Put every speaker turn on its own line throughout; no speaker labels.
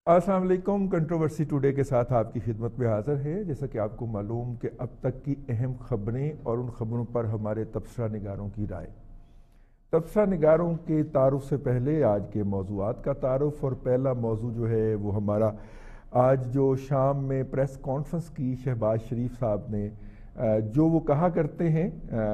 السلام علیکم۔ Controversy today کے ساتھ آپ کی خدمت میں حاضر ہے۔ جیسا کہ آپ کو معلوم کہ اب تک کی اہم خبریں اور ان خبروں پر ہمارے تبصرہ نگاروں کی رائے۔ تبصرہ نگاروں کے تعارف سے پہلے آج کے موضوعات کا تعارف، اور پہلا موضوع جو ہے وہ ہمارا آج جو شام میں پریس کانفرنس کی شہباز شریف صاحب نے جو وہ کہا کرتے ہیں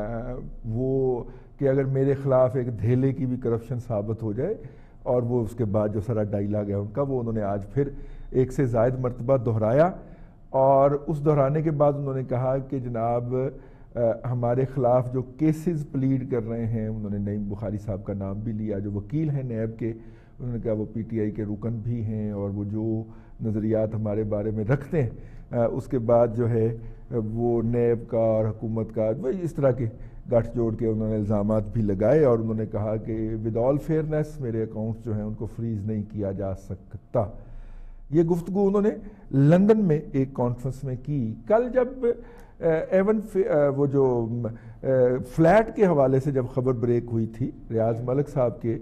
وہ کہ اگر میرے خلاف ایک دھیلے کی بھی کرپشن ثابت ہو جائے، اور وہ اس کے بعد جو سارا ڈائلاگ ہے ان کا وہ انہوں نے آج پھر ایک سے زائد مرتبہ دہرایا، اور اس دہرانے کے بعد انہوں نے کہا کہ جناب ہمارے خلاف جو کیسز پلیڈ کر رہے ہیں، انہوں نے نعیم بخاری صاحب کا نام بھی لیا جو وکیل ہیں نیب کے، انہوں نے کہا وہ پی ٹی آئی کے رکن بھی ہیں اور وہ جو نظریات ہمارے بارے میں رکھتے ہیں اس کے بعد جو ہے وہ نیب کا اور حکومت کا اس طرح کے گٹھ جوڑ کے انہوں نے الزامات بھی لگائے، اور انہوں نے کہا کہ ود آل فیئرنیس میرے اکاؤنٹس جو ہیں ان کو فریز نہیں کیا جا سکتا۔ یہ گفتگو انہوں نے لندن میں ایک کانفرنس میں کی۔ کل جب ایون وہ جو فلیٹ کے حوالے سے جب خبر بریک ہوئی تھی ریاض ملک صاحب کے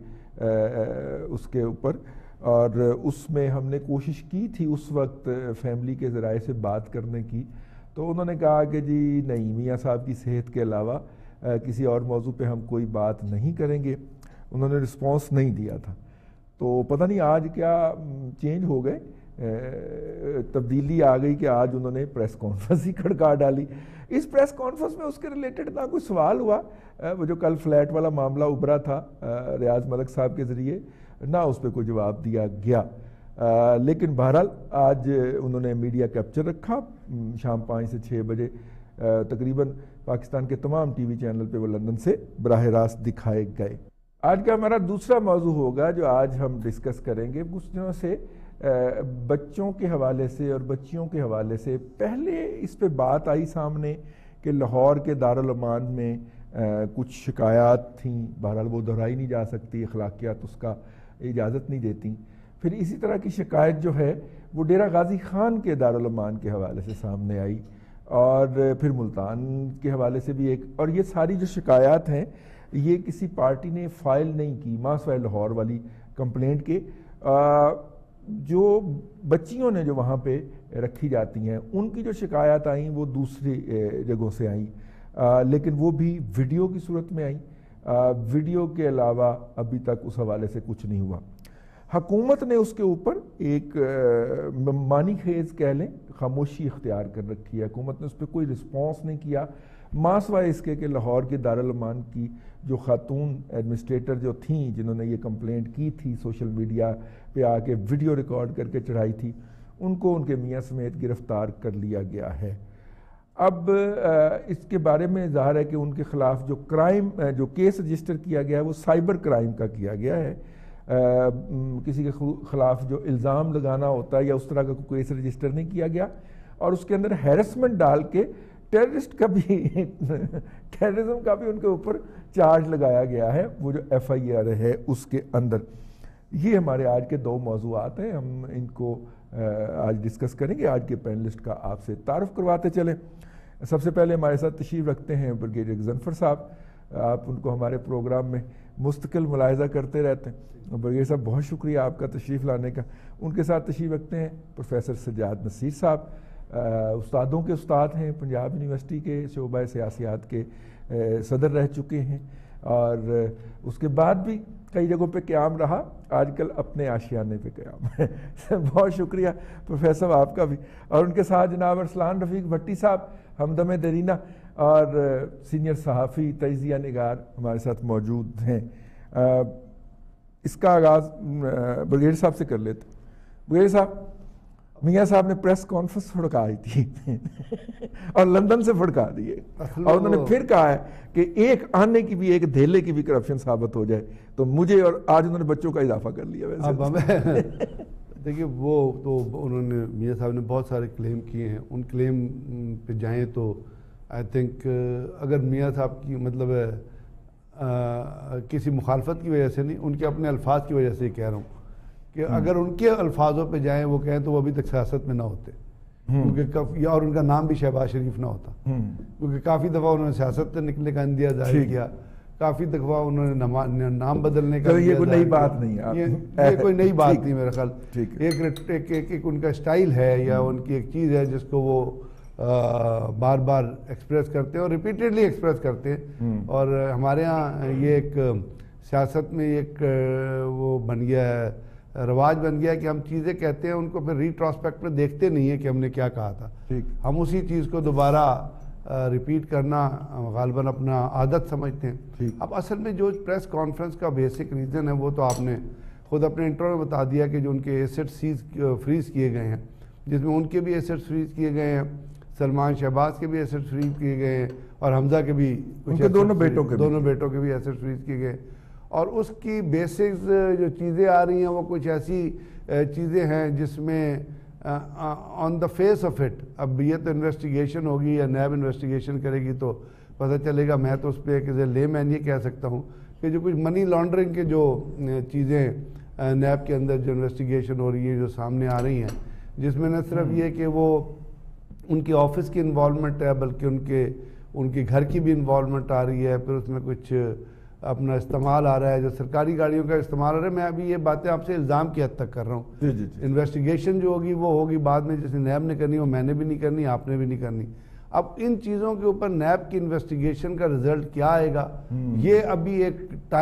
اس کے اوپر، اور اس میں ہم نے کوشش کی تھی اس وقت فیملی کے ذرائع سے بات کرنے کی، تو انہوں نے کہا کہ جی نہیں، میاں صاحب کی صحت کے علاوہ کسی اور موضوع پہ ہم کوئی بات نہیں کریں گے۔ انہوں نے رسپانس نہیں دیا تھا، تو پتہ نہیں آج کیا چینج ہو گئے، تبدیلی آ گئی کہ آج انہوں نے پریس کانفرنس ہی کھڑکا ڈالی۔ اس پریس کانفرنس میں اس کے ریلیٹڈ نہ کوئی سوال ہوا، وہ جو کل فلیٹ والا معاملہ ابھرا تھا ریاض ملک صاحب کے ذریعے، نہ اس پہ کوئی جواب دیا گیا، لیکن بہرحال آج انہوں نے میڈیا کیپچر رکھا شام 5 سے 6 بجے، تقریباً پاکستان کے تمام ٹی وی چینل پہ وہ لندن سے براہ راست دکھائے گئے۔ آج کا ہمارا دوسرا موضوع ہوگا جو آج ہم ڈسکس کریں گے، کچھ دنوں سے بچوں کے حوالے سے اور بچیوں کے حوالے سے پہلے اس پہ بات آئی سامنے کہ لاہور کے دارالامان میں کچھ شکایات تھیں، بہرحال وہ دہرائی نہیں جا سکتی، اخلاقیات اس کا اجازت نہیں دیتی۔ پھر اسی طرح کی شکایت جو ہے وہ ڈیرہ غازی خان کے دارالامان کے حوالے سے سامنے آئی، اور پھر ملتان کے حوالے سے بھی ایک، اور یہ ساری جو شکایات ہیں یہ کسی پارٹی نے فائل نہیں کی، ماسوائے لاہور والی کمپلینٹ کے، جو بچیوں نے جو وہاں پہ رکھی جاتی ہیں ان کی جو شکایات آئیں وہ دوسری جگہوں سے آئیں، لیکن وہ بھی ویڈیو کی صورت میں آئیں۔ ویڈیو کے علاوہ ابھی تک اس حوالے سے کچھ نہیں ہوا۔ حکومت نے اس کے اوپر ایک مانی خیز کہہ لیں خاموشی اختیار کر رکھی ہے، حکومت نے اس پہ کوئی رسپانس نہیں کیا، ماں سوائے اس کے کہ لاہور کے دارالامان کی جو خاتون ایڈمنسٹریٹر جو تھیں جنہوں نے یہ کمپلینٹ کی تھی، سوشل میڈیا پہ آ کے ویڈیو ریکارڈ کر کے چڑھائی تھی، ان کو ان کے میاں سمیت گرفتار کر لیا گیا ہے۔ اب اس کے بارے میں ظاہر ہے کہ ان کے خلاف جو کرائم جو کیس رجسٹر کیا گیا ہے وہ سائبر کرائم کا کیا گیا ہے، کسی کے خلاف جو الزام لگانا ہوتا ہے یا اس طرح کا کوئی کیس رجسٹر نہیں کیا گیا، اور اس کے اندر ہیرسمنٹ ڈال کے ٹیررسٹ کا بھی ٹیررزم کا بھی ان کے اوپر چارج لگایا گیا ہے، وہ جو ایف آئی آر ہے اس کے اندر۔ یہ ہمارے آج کے دو موضوعات ہیں، ہم ان کو آج ڈسکس کریں گے۔ آج کے پینلسٹ کا آپ سے تعارف کرواتے چلیں۔ سب سے پہلے ہمارے ساتھ تشریف رکھتے ہیں بریگیڈیئر غضنفر صاحب، آپ ان کو ہمارے پروگرام میں مستقل ملاحظہ کرتے رہتے ہیں۔ بریگیڈیئر صاحب بہت شکریہ آپ کا تشریف لانے کا۔ ان کے ساتھ تشریف رکھتے ہیں پروفیسر سجاد نصیر صاحب، استادوں کے استاد ہیں، پنجاب یونیورسٹی کے شعبہ سیاسیات کے صدر رہ چکے ہیں، اور اس کے بعد بھی کئی جگہوں پہ قیام رہا، آج کل اپنے آشیانے پہ قیام ہے۔ بہت شکریہ پروفیسر آپ کا بھی۔ اور ان کے ساتھ جناب ارسلان رفیق بھٹی صاحب، ہمدم دیرینہ اور سینئر صحافی تجزیہ نگار ہمارے ساتھ موجود ہیں۔ اس کا آغاز بریگیڈیئر صاحب سے کر لیتے۔ بریگیڈیئر صاحب، میاں صاحب نے پریس کانفرنس پھڑکائی تھی اور لندن سے پھڑکا دیے، اور انہوں نے پھر کہا ہے کہ ایک آنے کی بھی، ایک دھیلے کی بھی کرپشن ثابت ہو جائے تو مجھے، اور آج انہوں نے بچوں کا اضافہ کر لیا۔ ویسے
دیکھیے وہ تو انہوں نے میاں صاحب نے بہت سارے کلیم کیے ہیں، ان کلیم پہ جائیں تو آئی تھنک اگر میاں صاحب کی مطلب کسی مخالفت کی وجہ سے نہیں، ان کے اپنے الفاظ کی وجہ سے ہی کہہ رہا ہوں کہ اگر ان کے الفاظوں پہ جائیں وہ کہیں تو وہ ابھی تک سیاست میں نہ ہوتے، کیونکہ اور ان کا نام بھی شہباز شریف نہ ہوتا، کیونکہ کافی دفعہ انہوں نے سیاست سے نکلنے کا اندیہ ظاہر کیا، کافی دفعہ انہوں نے نام بدلنے کا،
یہ کوئی نئی بات نہیں ہے،
یہ کوئی نئی بات نہیں میرا خیال، ایک ان کا اسٹائل ہے یا ان کی ایک چیز ہے جس کو وہ بار بار ایکسپریس کرتے ہیں اور ریپیٹیڈلی ایکسپریس کرتے ہیں. اور ہمارے ہاں یہ ایک سیاست میں ایک وہ بن گیا ہے، رواج بن گیا ہے کہ ہم چیزیں کہتے ہیں ان کو پھر ریٹراسپیکٹ میں دیکھتے نہیں ہیں کہ ہم نے کیا کہا تھا. ہم اسی چیز کو دوبارہ ریپیٹ کرنا غالباً اپنا عادت سمجھتے ہیں. اب اصل میں جو پریس کانفرنس کا بیسک ریزن ہے وہ تو آپ نے خود اپنے انٹرو میں بتا دیا کہ جو ان کے ایسٹ فریز کیے گئے ہیں، جس میں ان کے بھی ایسٹ فریز کیے گئے ہیں، سلمان شہباز کے بھی ایسٹ فریز کیے گئے ہیں، اور حمزہ کے بھی
دونوں
بیٹوں کے بھی ایسٹ فریز کیے گئے. اور اس کی بیسکس جو چیزیں آ رہی ہیں وہ کچھ ایسی چیزیں ہیں جس میں on the face of it, اب یہ تو انویسٹیگیشن ہوگی یا نیب انویسٹیگیشن کرے گی تو پتہ چلے گا. میں تو اس پہ ایک لے مین یہ کہہ سکتا ہوں کہ جو کچھ منی لانڈرنگ کے جو چیزیں نیب کے اندر جو انویسٹیگیشن ہو رہی ہے جو سامنے آ رہی ہیں، جس میں نہ صرف یہ کہ وہ ان کی آفس کی انوالومنٹ ہے بلکہ ان کے گھر کی بھی انوالومنٹ آ رہی ہے، پھر اس میں کچھ اپنا استعمال آ رہا ہے جو سرکاری گاڑیوں کا استعمال ہو رہا ہے. میں ابھی یہ باتیں آپ سے الزام کی حد تک کر رہا ہوں. انویسٹیگیشن جو ہوگی وہ ہوگی بعد میں، جیسے نیب نے کرنی وہ میں نے بھی نہیں کرنی، آپ نے بھی نہیں کرنی. اب ان چیزوں کے اوپر نیب کی انویسٹیگیشن کا رزلٹ کیا آئے گا، یہ ابھی ایک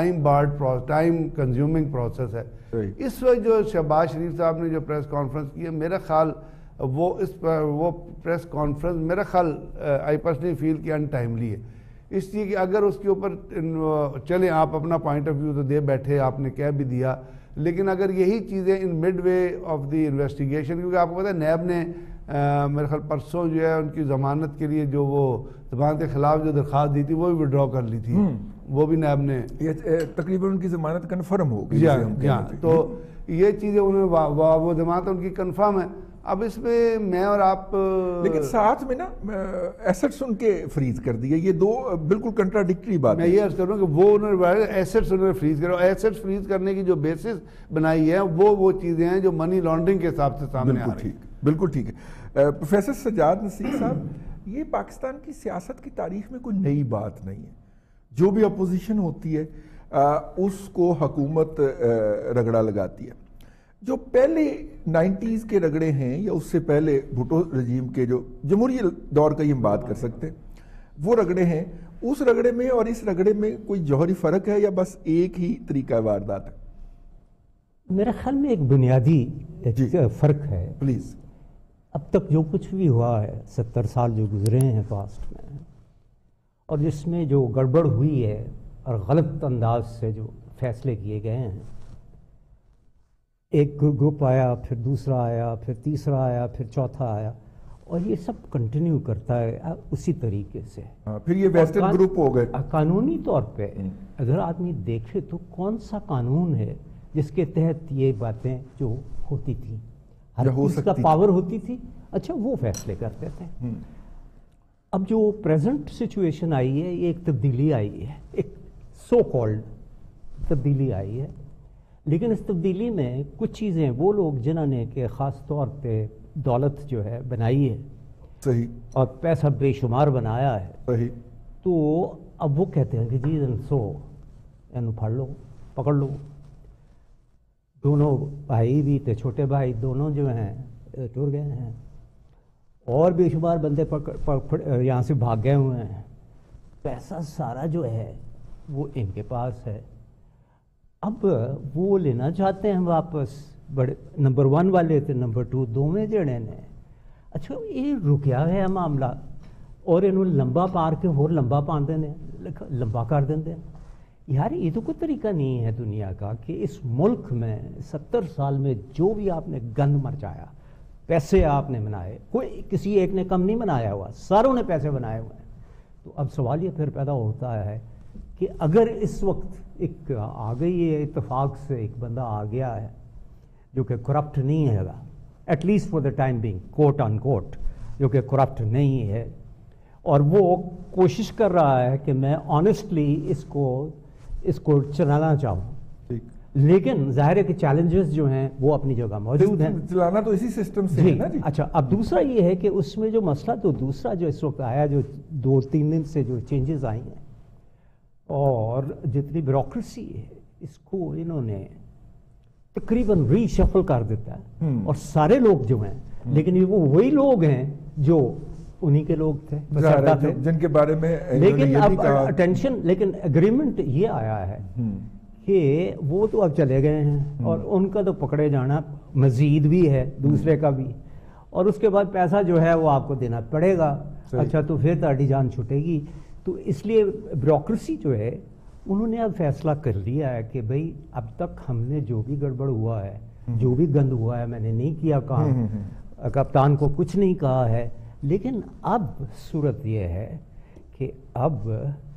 ٹائم کنزیومنگ پروسیس ہے. اس وقت جو شہباز شریف صاحب نے جو پریس کانفرنس کی ہے، میرا خیال وہ پریس کانفرنس میرا خیال آئی پرسنلی فیل کہ ان ٹائملی ہے. اس لیے کہ اگر اس کے اوپر چلیں آپ اپنا پوائنٹ آف ویو تو دے بیٹھے، آپ نے کہہ بھی دیا، لیکن اگر یہی چیزیں in midway of the investigation, کیونکہ آپ کو پتہ ہے نیب نے میرے خیال پرسوں جو ہے ان کی ضمانت کے لیے جو وہ ضمانت کے خلاف جو درخواست دی تھی وہ بھی وڈرا کر لی تھی، وہ بھی نیب نے
تقریباً ان کی ضمانت کنفرم ہو گئی.
تو یہ چیزیں انہوں نے وہ ضمانت ان کی کنفرم ہے. اب اس میں میں اور آپ
لیکن ساتھ میں نا ایسٹس ان کے فریز کر دیے، یہ دو بالکل کنٹراڈکٹری بات ہے.
میں یہ عرض کروں کہ وہ انہوں نے ایسٹس انہوں نے فریز کرو، ایسٹس فریز کرنے کی جو بیسس بنائی ہے وہ چیزیں ہیں جو منی لانڈرنگ کے حساب سے سامنے آ رہی ہیں.
بالکل ٹھیک ہے. پروفیسر سجاد نصیر صاحب، یہ پاکستان کی سیاست کی تاریخ میں کوئی نئی بات نہیں ہے. جو بھی اپوزیشن ہوتی ہے اس کو حکومت رگڑا لگاتی ہے. جو پہلے 90s کے رگڑے ہیں یا اس سے پہلے بھٹو رجیم کے جو جمہوری دور کا ہی ہم بات کر سکتے ہیں، وہ رگڑے ہیں. اس رگڑے میں اور اس رگڑے میں کوئی جوہری فرق ہے یا بس ایک ہی طریقہ واردات ہے؟
میرے خیال میں ایک بنیادی فرق ہے.
پلیز.
اب تک جو کچھ بھی ہوا ہے 70 سال جو گزرے ہیں پاسٹ میں، اور جس میں جو گڑبڑ ہوئی ہے اور غلط انداز سے جو فیصلے کیے گئے ہیں، ایک گروپ آیا، پھر دوسرا آیا، پھر تیسرا آیا، پھر چوتھا آیا، اور یہ سب کنٹینیو کرتا ہے اسی طریقے سے.
پھر یہ ویسٹرن گروپ ہو گئے.
قانونی طور پہ اگر آدمی دیکھے تو کون سا قانون ہے جس کے تحت یہ باتیں جو ہوتی تھیں، ہر چیز کا پاور ہوتی تھی، اچھا وہ فیصلے کرتے تھے. اب جو پریزنٹ سچویشن آئی ہے، یہ ایک تبدیلی آئی ہے، ایک سو کالڈ تبدیلی آئی ہے. لیکن اس تبدیلی میں کچھ چیزیں وہ لوگ جنہوں نے کہ خاص طور پہ دولت جو ہے بنائی ہے،
صحیح،
اور پیسہ بے شمار بنایا ہے،
صحیح،
تو اب وہ کہتے ہیں کہ جی پکڑ لو. دونوں بھائی بھی تھے، چھوٹے بھائی دونوں جو ہیں ٹور گئے ہیں، اور بے شمار بندے یہاں سے بھاگ گئے ہوئے ہیں. پیسہ سارا جو ہے وہ ان کے پاس ہے. اب وہ لینا چاہتے ہیں واپس. بڑے نمبر 1 والے تھے، نمبر 2 دونوں جڑے نے. اچھا یہ رکیا ہے معاملہ، اور انہوں لمبا پار کے اور لمبا پاندے نے، لمبا کر دیں. یار یہ تو کوئی طریقہ نہیں ہے دنیا کا کہ اس ملک میں 70 سال میں جو بھی آپ نے گند مرچایا، پیسے آپ نے بنائے، کوئی کسی ایک نے کم نہیں بنایا ہوا، ساروں نے پیسے بنائے ہوئے ہیں. تو اب سوال یہ پھر پیدا ہوتا ہے کہ اگر اس وقت ایک آ گئی ہے اتفاق سے، ایک بندہ آ گیا ہے جو کہ کرپٹ نہیں ہے گا، at least for the time being, quote unquote, جو کہ کرپٹ نہیں ہے، اور وہ کوشش کر رہا ہے کہ میں آنیسٹلی اس کو چلانا چاہوں. لیکن ظاہر ہے کہ چیلنجز جو ہیں وہ اپنی جگہ موجود ہیں.
چلانا تو اسی سسٹم سے ہے نا جی.
اچھا، اب دوسرا یہ ہے کہ اس میں جو مسئلہ تو دوسرا جو اس وقت آیا، جو 2-3 دن سے جو چینجز آئی ہیں، اور جتنی بیوروکریسی ہے اس کو انہوں نے تقریباً ری شفل کر دیتا ہے، اور سارے لوگ جو ہیں، لیکن وہ وہی لوگ ہیں جو انہی کے لوگ تھے
جن کے بارے میں
لیکن اب اٹینشن، لیکن اگریمنٹ یہ آیا ہے کہ وہ تو اب چلے گئے ہیں، اور ان کا تو پکڑے جانا مزید بھی ہے، دوسرے کا بھی، اور اس کے بعد پیسہ جو ہے وہ آپ کو دینا پڑے گا. اچھا تو پھر تہاڈی جان چھٹے گی. تو اس لیے بیوروکریسی جو ہے انہوں نے اب فیصلہ کر لیا ہے کہ بھئی اب تک ہم نے جو بھی گڑبڑ ہوا ہے، جو بھی گند ہوا ہے، میں نے نہیں کیا کام، کپتان کو کچھ نہیں کہا ہے، لیکن اب صورت یہ ہے کہ اب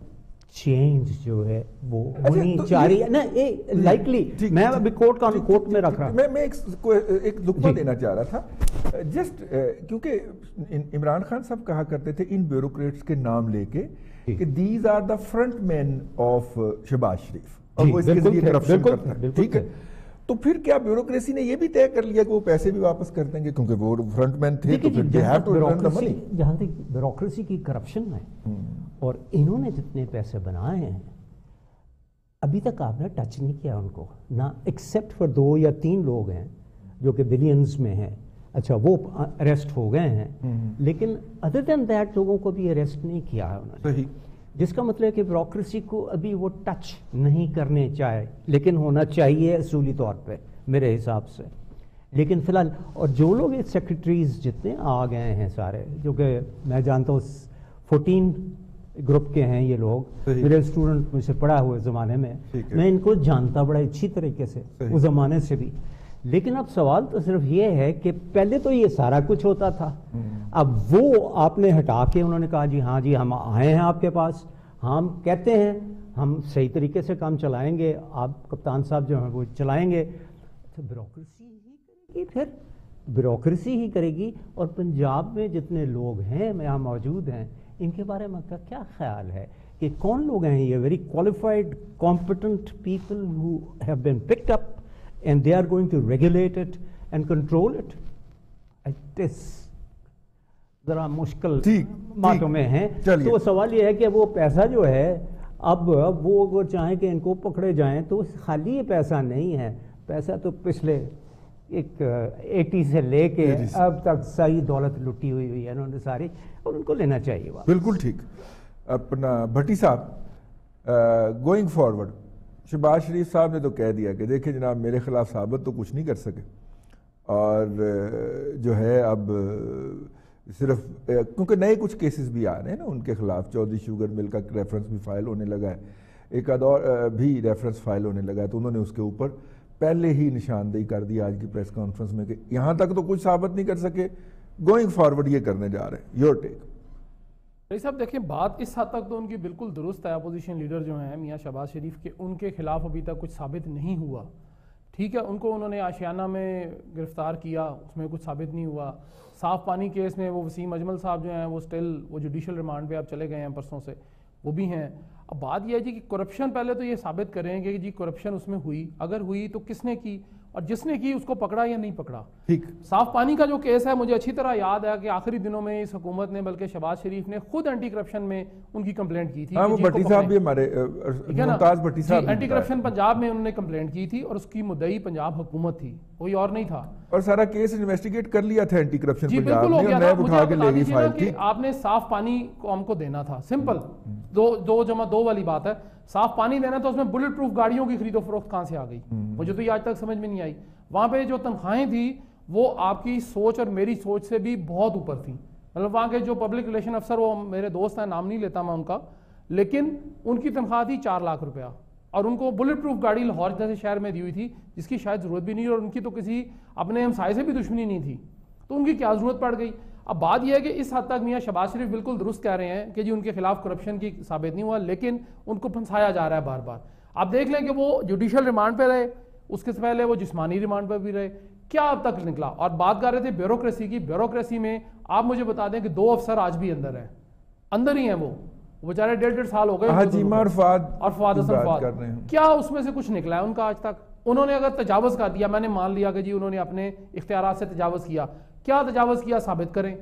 چینج جو ہے وہ ہونی چاہیے نا، لائکلی. میں ابھی کوٹ میں رکھ رہا ہوں.
میں ایک لقمہ دینا چاہ رہا تھا جسٹ کیونکہ عمران خان صاحب کہا کرتے تھے ان بیوروکریٹس کے نام لے کے کہ these are the front man of Shahbaz Sharif, اور وہ اس کے ذریعے کرپشن کرتا ہے. ٹھیک ہے، تو پھر کیا بیوروکریسی نے یہ بھی طے کر لیا کہ وہ پیسے بھی واپس کر دیں گے کیونکہ وہ فرنٹ مین تھے تو پھر they have to return the money.
جہاں تک بیوروکریسی کی کرپشن ہے اور انہوں نے جتنے پیسے بنائے ہیں ابھی تک آپ نے ٹچ نہیں کیا ان کو، نہ ایکسیپٹ فار 2 یا 3 لوگ ہیں جو کہ بلینز میں ہیں. اچھا وہ اریسٹ ہو گئے ہیں، لیکن ادر دین دیٹ لوگوں کو بھی اریسٹ نہیں کیا ہے انہوں نے، جس کا مطلب ہے کہ بیوروکریسی کو ابھی وہ ٹچ نہیں کرنے چاہے، لیکن ہونا چاہیے اصولی طور پہ میرے حساب سے. لیکن فی الحال اور جو لوگ سیکرٹریز جتنے آ گئے ہیں سارے، جو کہ میں جانتا ہوں 14 گروپ کے ہیں یہ لوگ، میرے اسٹوڈنٹ مجھ سے پڑھا ہوئے زمانے میں، میں ان کو جانتا بڑا اچھی طریقے سے اس زمانے سے بھی. لیکن اب سوال تو صرف یہ ہے کہ پہلے تو یہ سارا کچھ ہوتا تھا، اب وہ آپ نے ہٹا کے انہوں نے کہا جی ہاں جی ہم آئے ہیں آپ کے پاس، ہم کہتے ہیں ہم صحیح طریقے سے کام چلائیں گے، آپ کپتان صاحب جو ہیں وہ چلائیں گے. تو بیوروکریسی ہی کرے گی، پھر بیوروکریسی ہی کرے گی. اور پنجاب میں جتنے لوگ ہیں یہاں موجود ہیں ان کے بارے میں کیا خیال ہے کہ کون لوگ ہیں یہ very qualified competent people who have been picked up and they are going to regulate it and control it. It is ذرا مشکل باتوں میں ہیں. تو سوال یہ ہے کہ وہ پیسہ جو ہے اب وہ اگر چاہیں کہ ان کو پکڑے جائیں تو خالی یہ پیسہ نہیں ہے، پیسہ تو پچھلے ایک 80 سے لے کے اب تک صحیح دولت لٹی ہوئی ہے انہوں نے ساری، اور ان کو لینا چاہیے.
بالکل ٹھیک. اپنا بھٹی صاحب گوئنگ فارورڈ، شہباز شریف صاحب نے تو کہہ دیا کہ دیکھیں جناب میرے خلاف ثابت تو کچھ نہیں کر سکے، اور جو ہے اب صرف کیونکہ نئے کچھ کیسز بھی آ رہے ہیں نا ان کے خلاف، چودھری شوگر مل کا ریفرنس بھی فائل ہونے لگا ہے، ایک آدھ اور بھی ریفرنس فائل ہونے لگا ہے، تو انہوں نے اس کے اوپر پہلے ہی نشاندہی کر دی آج کی پریس کانفرنس میں کہ یہاں تک تو کچھ ثابت نہیں کر سکے، گوئنگ فارورڈ یہ کرنے جا رہے ہیں. Your take.
بھائی صاحب دیکھیں بات اس حد تک تو ان کی بالکل درست ہے، اپوزیشن لیڈر جو ہیں میاں شہباز شریف کے، ان کے خلاف ابھی تک کچھ ثابت نہیں ہوا. ٹھیک ہے، ان کو انہوں نے آشیانہ میں گرفتار کیا، اس میں کچھ ثابت نہیں ہوا. صاف پانی کیس میں وہ وسیم اجمل صاحب جو ہیں وہ سٹل وہ جوڈیشل ریمانڈ پہ اب چلے گئے ہیں پرسوں سے، وہ بھی ہیں. اب بات یہ ہے جی کہ کرپشن پہلے تو یہ ثابت کریں گے کہ جی کرپشن اس میں ہوئی، اگر ہوئی تو کس نے کی، اور جس نے کی اس کو پکڑا یا نہیں پکڑا.
ٹھیک.
صاف پانی کا جو کیس ہے مجھے اچھی طرح یاد ہے کہ آخری دنوں میں اس حکومت نے بلکہ شہباز شریف نے خود اینٹی کرپشن میں ان کی کمپلینٹ کی تھی.
وہ بھٹی صاحب بھی ہمارے ممتاز بھٹی صاحب
اینٹی کرپشن پنجاب میں انہوں نے کمپلینٹ کی تھی، اور اس کی مدعی پنجاب حکومت تھی، کوئی اور نہیں تھا، اور
سارا کیس انویسٹیگیٹ کر لیا تھا اینٹی کرپشن
جی بالکل ہو گیا تھا. مجھے بتا دیجیے کہ آپ نے صاف پانی قوم کو دینا تھا، سمپل 2+2 والی بات ہے. صاف پانی دینا تھا، اس میں بلٹ پروف گاڑیوں کی خرید و فروخت کہاں سے آ گئی؟ مجھے تو یہ آج تک سمجھ میں نہیں آئی. وہاں پہ جو تنخواہیں تھیں وہ آپ کی سوچ اور میری سوچ سے بھی بہت اوپر تھیں. مطلب وہاں کے جو پبلک ریلیشن افسر، وہ میرے دوست ہیں، نام نہیں لیتا میں ان کا، لیکن ان کی تنخواہ تھی 4 لاکھ روپیہ، اور ان کو بلٹ پروف گاڑی لاہور جیسے شہر میں دی ہوئی تھی جس کی شاید ضرورت بھی نہیں، اور ان کی تو کسی اپنے ہمسائے سے بھی دشمنی نہیں تھی، تو ان کی کیا ضرورت پڑ گئی. اب بات یہ ہے کہ اس حد تک میاں شہباز شریف بالکل درست کہہ رہے ہیں کہ جی ان کے خلاف کرپشن کی ثابت نہیں ہوا، لیکن ان کو پھنسایا جا رہا ہے بار بار. آپ دیکھ لیں کہ وہ جوڈیشل ریمانڈ پہ رہے، اس کے پہلے وہ جسمانی ریمانڈ پہ بھی رہے، کیا اب تک نکلا. اور بات کر رہے تھے بیوروکریسی کی، بیوروکریسی میں آپ مجھے بتا دیں کہ 2 افسر آج بھی اندر ہیں، اندر ہی ہیں، وہ بیچارے 1.5 سال ہو گئے،
اور
فواد حسن فواد، کیا اس میں سے کچھ نکلا ہے ان کا آج تک؟ انہوں نے اگر تجاوز کر دیا، میں نے مان لیا کہ جی انہوں نے اپنے اختیارات سے تجاوز کیا، کیا تجاوز کیا ثابت کریں.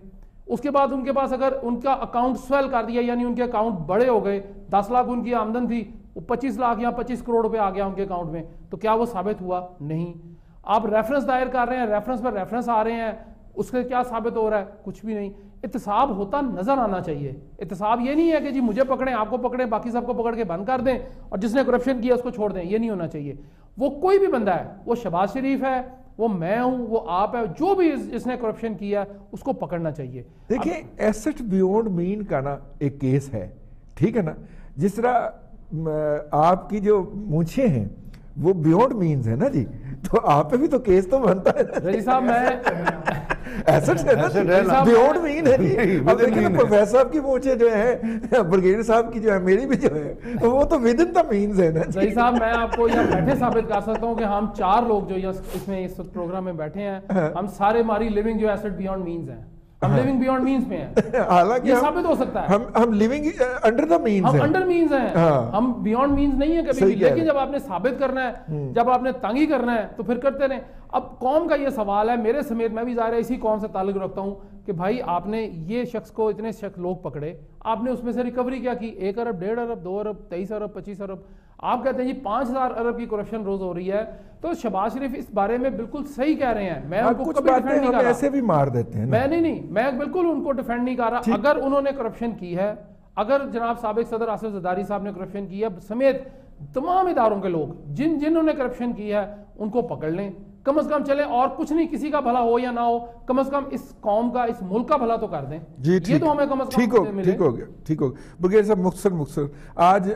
اس کے بعد ان کے پاس اگر ان کا اکاؤنٹ سویل کر دیا, یعنی ان کے اکاؤنٹ بڑے ہو گئے, 10 لاکھ ان کی آمدن تھی, 25 لاکھ یا 25 کروڑ روپے آ گیا ان کے اکاؤنٹ میں, تو کیا وہ ثابت ہوا؟ نہیں. آپ ریفرنس دائر کر رہے ہیں, ریفرنس پر ریفرنس آ رہے ہیں, اس سے کیا ثابت ہو رہا ہے؟ کچھ بھی نہیں. احتساب ہوتا نظر آنا چاہیے. احتساب یہ نہیں ہے کہ جی مجھے پکڑیں, آپ کو پکڑیں, باقی سب کو پکڑ کے بند کر دیں اور جس نے کرپشن کیا اس کو چھوڑ دیں. یہ نہیں ہونا چاہیے. وہ کوئی بھی بندہ ہے, وہ شہباز شریف ہے, وہ میں ہوں, وہ آپ ہے, جو بھی اس نے کرپشن کیا اس کو پکڑنا چاہیے.
دیکھیں ایسٹ بیونڈ مین کا نا ایک کیس ہے, ٹھیک ہے نا, جس طرح آپ کی جو مونچھیں ہیں وہ بیونڈ مینز ہے نا جی, تو آپ پہ بھی تو کیس تو بنتا ہے
رضی صاحب. میں
ایسٹ ہے نا, بیونڈ مین ہے جی. اب دیکھیں پروفیسر صاحب کی مونچھیں جو ہیں, بریگیڈیئر صاحب کی جو ہے, میری بھی جو ہے, وہ تو ود ان دا مینز ہے نا.
رضی صاحب میں آپ کو یہاں بیٹھے ثابت کر سکتا ہوں کہ ہم 4 لوگ جو اس میں اس پروگرام میں بیٹھے ہیں, ہم سارے ہماری لیونگ جو ایسٹ بیونڈ مینز ہیں. ہم لیونگ بیونڈ مینز پہ ہیں. حالانکہ یہ ثابت ہو سکتا ہے
ہم لیونگ انڈر دا مینز ہیں,
ہم انڈر مینز ہیں, ہم بیونڈ مینز نہیں ہیں کبھی بھی. لیکن جب آپ نے ثابت کرنا ہے, جب آپ نے تنگی کرنا ہے, تو پھر کرتے رہیں. اب قوم کا یہ سوال ہے, میرے سمیت میں بھی ظاہر ہے اسی قوم سے تعلق رکھتا ہوں, کہ بھائی آپ نے یہ شخص کو, اتنے شخص لوگ پکڑے, آپ نے اس میں سے ریکوری کیا کی؟ 1 ارب, 1.5 ارب, 2 ارب, 23 ارب, 25 ارب. آپ کہتے ہیں جی 5000 ارب کی کرپشن روز ہو رہی ہے. تو شہباز شریف اس بارے میں بالکل صحیح کہہ رہے ہیں. میں ان کو کبھی ڈیفینڈ نہیں کر رہا,
ایسے بھی مار دیتے ہیں,
میں نہیں, میں بالکل ان کو ڈیفینڈ نہیں کر رہا. اگر انہوں نے کرپشن کی ہے, اگر جناب سابق صدر آصف زرداری صاحب نے کرپشن کی ہے, سمیت تمام اداروں کے لوگ جنہوں نے کرپشن کی ہے, ان کو پکڑ لیں کم از کم. چلیں اور کچھ نہیں, کسی کا بھلا ہو یا نہ ہو, کم از کم اس قوم کا, اس ملک کا بھلا تو کر دیں. یہ تو ہمیں کم از کم
ٹھیک ہو گیا. ٹھیک ہو گیا. بغیر صاحب مختصر آج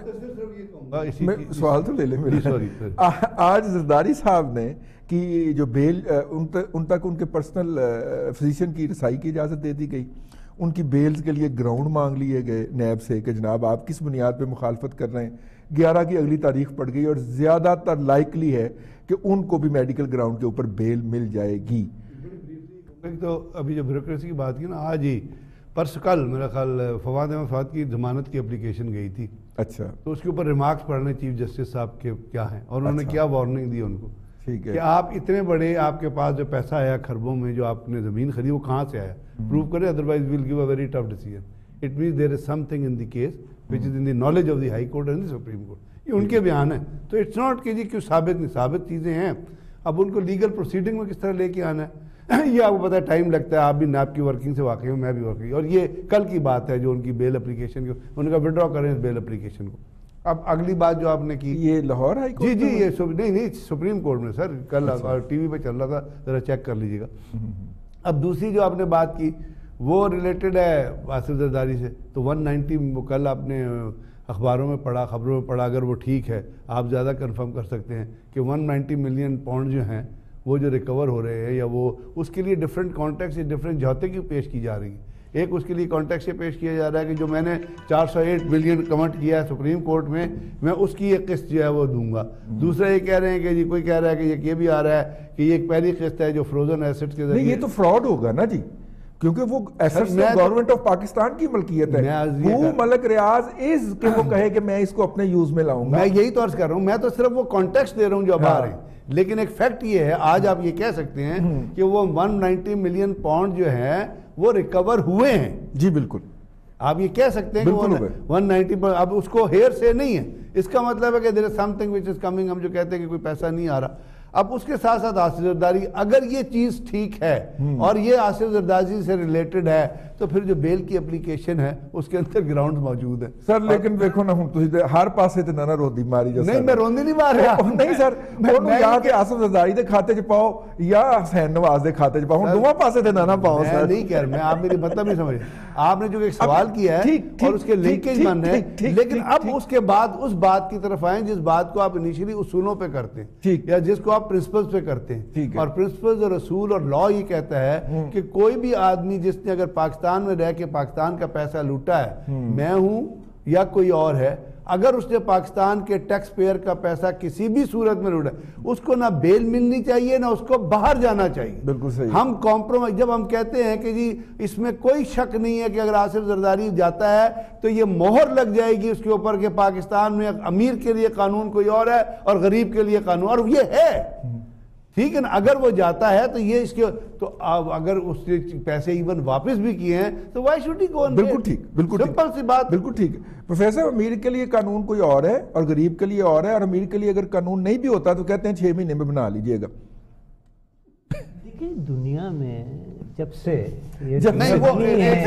سوال تو لے لیں میرے. آج زرداری صاحب نے کی جو بیل, ان تک ان کے پرسنل فزیشین کی رسائی کی اجازت دے دی گئی. ان کی بیلز کے لیے گراؤنڈ مانگ لیے گئے نیب سے کہ جناب آپ کس بنیاد پہ مخالفت کر رہے ہیں. 11 کی اگلی تاریخ پڑ گئی اور زیادہ تر لائکلی ہے کہ ان کو بھی میڈیکل گراؤنڈ کے اوپر بیل مل جائے گی.
تو ابھی جو بیوروکریسی کی بات کی نا, آج ہی کل میرا خیال فواد احمد فواد کی ضمانت کی اپلیکیشن گئی تھی.
اچھا.
تو اس کے اوپر ریمارکس پڑھنے چیف جسٹس صاحب کے کیا ہیں, اور انہوں نے کیا وارننگ دی ان کو, کہ آپ اتنے بڑے, آپ کے پاس جو پیسہ آیا کھربوں میں, جو آپ نے زمین خریدی, وہ کہاں سے آیا, پروو کریں, otherwise well give a very tough decision. It means there is some thing in the case which is in the knowledge of the high court and the supreme court. یہ ان کے بیان ہیں. تو اٹس ناٹ کہ جی کیوں ثابت نہیں, ثابت چیزیں ہیں. اب ان کو لیگل پروسیڈنگ میں کس طرح لے کے آنا ہے, یہ آپ کو پتہ ہے ٹائم لگتا ہے. آپ بھی نیب کی ورکنگ سے واقعی ہوں, میں بھی واقعی, اور یہ کل کی بات ہے جو ان کی بیل اپلیکیشن کی, ان کا وڈرا کریں اس بیل اپلیکیشن کو. اب اگلی بات جو آپ نے کی,
یہ لاہور ہائی کورٹ,
جی یہ نہیں سپریم کورٹ میں سر, کل ٹی وی پہ چل رہا تھا, ذرا چیک کر لیجیے گا. اب دوسری جو آپ نے بات کی وہ ریلیٹڈ ہے آصف زرداری سے. تو 190 کل آپ نے اخباروں میں پڑھا, خبروں میں پڑھا, اگر وہ ٹھیک ہے آپ زیادہ کنفرم کر سکتے ہیں کہ 190 ملین پاؤنڈ جو ہیں وہ جو ریکور ہو رہے ہیں, یا وہ اس کے لیے ڈفرینٹ کانٹیکٹ سے ڈفرینٹ جھوتے کی پیش کی جا رہی ہے. ایک اس کے لیے کانٹیکٹ سے پیش کیا جا رہا ہے کہ جو میں نے 408 بلین کمٹ کیا ہے سپریم کورٹ میں اس کی ایک قسط جو ہے وہ دوں گا. دوسرا یہ کہہ رہے ہیں کہ جی کوئی کہہ رہا ہے کہ یہ بھی آ رہا ہے کہ یہ ایک پہلی قسط ہے جو فروزن ایسٹس کے ذریعے.
یہ تو فراڈ ہوگا نا جی, کیونکہ وہ ایسٹس گورنمنٹ آف پاکستان کی ملکیت ہے. وہ ملک ریاض اس کہ وہ کہے کہ میں اس کو اپنے یوز میں لاؤں گا.
میں یہی تو عرض کر رہا ہوں, میں تو صرف وہ کانٹیکسٹ دے رہا ہوں جو اب آ رہے ہیں. لیکن ایک فیکٹ یہ ہے, آج آپ یہ کہہ سکتے ہیں کہ وہ 190 ملین پاؤنڈ جو ہیں وہ ریکور ہوئے ہیں.
جی بالکل,
آپ یہ کہہ سکتے ہیں کہ 190, اب اس کو ہیر سے نہیں ہے. اس کا مطلب ہے کہ there is something which is coming, ہم جو کہتے ہیں کہ کوئی پیسہ نہیں آ رہا. اب اس کے ساتھ ساتھ آصف زرداری, اگر یہ چیز ٹھیک ہے اور یہ آصف زرداری سے ریلیٹڈ ہے, تو پھر جو بیل کی اپلیکیشن ہے اس کے اندر گراؤنڈ موجود ہے.
سر لیکن دیکھو نا, ہوں ہر پاسے تے نہ روندی ماری جو.
نہیں میں روندی نہیں مار رہا.
نہیں سر, میں یا کہ آصف زرداری دے کھاتے چ پاؤ یا حسین نواز دے کھاتے چ پاؤ, دونوں پاسے تے نہ پاؤ.
میں نہیں کہہ رہا, میں آپ میری مطلب نہیں سمجھ. آپ نے جو ایک سوال کیا ہے اور اس کے لنکیج بن رہے ہیں, لیکن اب اس کے بعد اس بات کی طرف آئیں جس بات کو آپ انیشلی اصولوں پہ کرتے ہیں یا جس کو آپ پرنسپلز پہ کرتے ہیں. اور پرنسپلز اور اصول اور لا یہ کہتا ہے کہ کوئی بھی آدمی جس نے اگر پاکستان میں رہ کے پاکستان کا پیسہ لوٹا ہے, میں ہوں یا کوئی اور ہے, اگر اس نے پاکستان کے ٹیکس پیئر کا پیسہ کسی بھی صورت میں لوٹا, اس کو نہ بیل ملنی چاہیے نہ اس کو باہر جانا چاہیے.
بالکل صحیح.
ہم کمپرومائز, جب ہم کہتے ہیں کہ جی اس میں کوئی شک نہیں ہے کہ اگر آصف زرداری جاتا ہے تو یہ مہر لگ جائے گی اس کے اوپر کہ پاکستان میں امیر کے لیے قانون کوئی اور ہے اور غریب کے لیے قانون, اور یہ ہے. ٹھیک ہے نا. اگر وہ جاتا ہے تو یہ اس کے تو اگر اس نے پیسے ایون واپس بھی کیے ہیں تو وائی شوڈ ہی گو آن.
بالکل ٹھیک, بالکل
سمپل سی بات.
بالکل ٹھیک. پروفیسر, امیر کے لیے قانون کوئی اور ہے اور غریب کے لیے اور ہے, اور امیر کے لیے اگر قانون نہیں بھی ہوتا تو کہتے ہیں 6 مہینے میں بنا لیجئے گا.
دیکھیں دنیا میں جب سے
نہیں وہ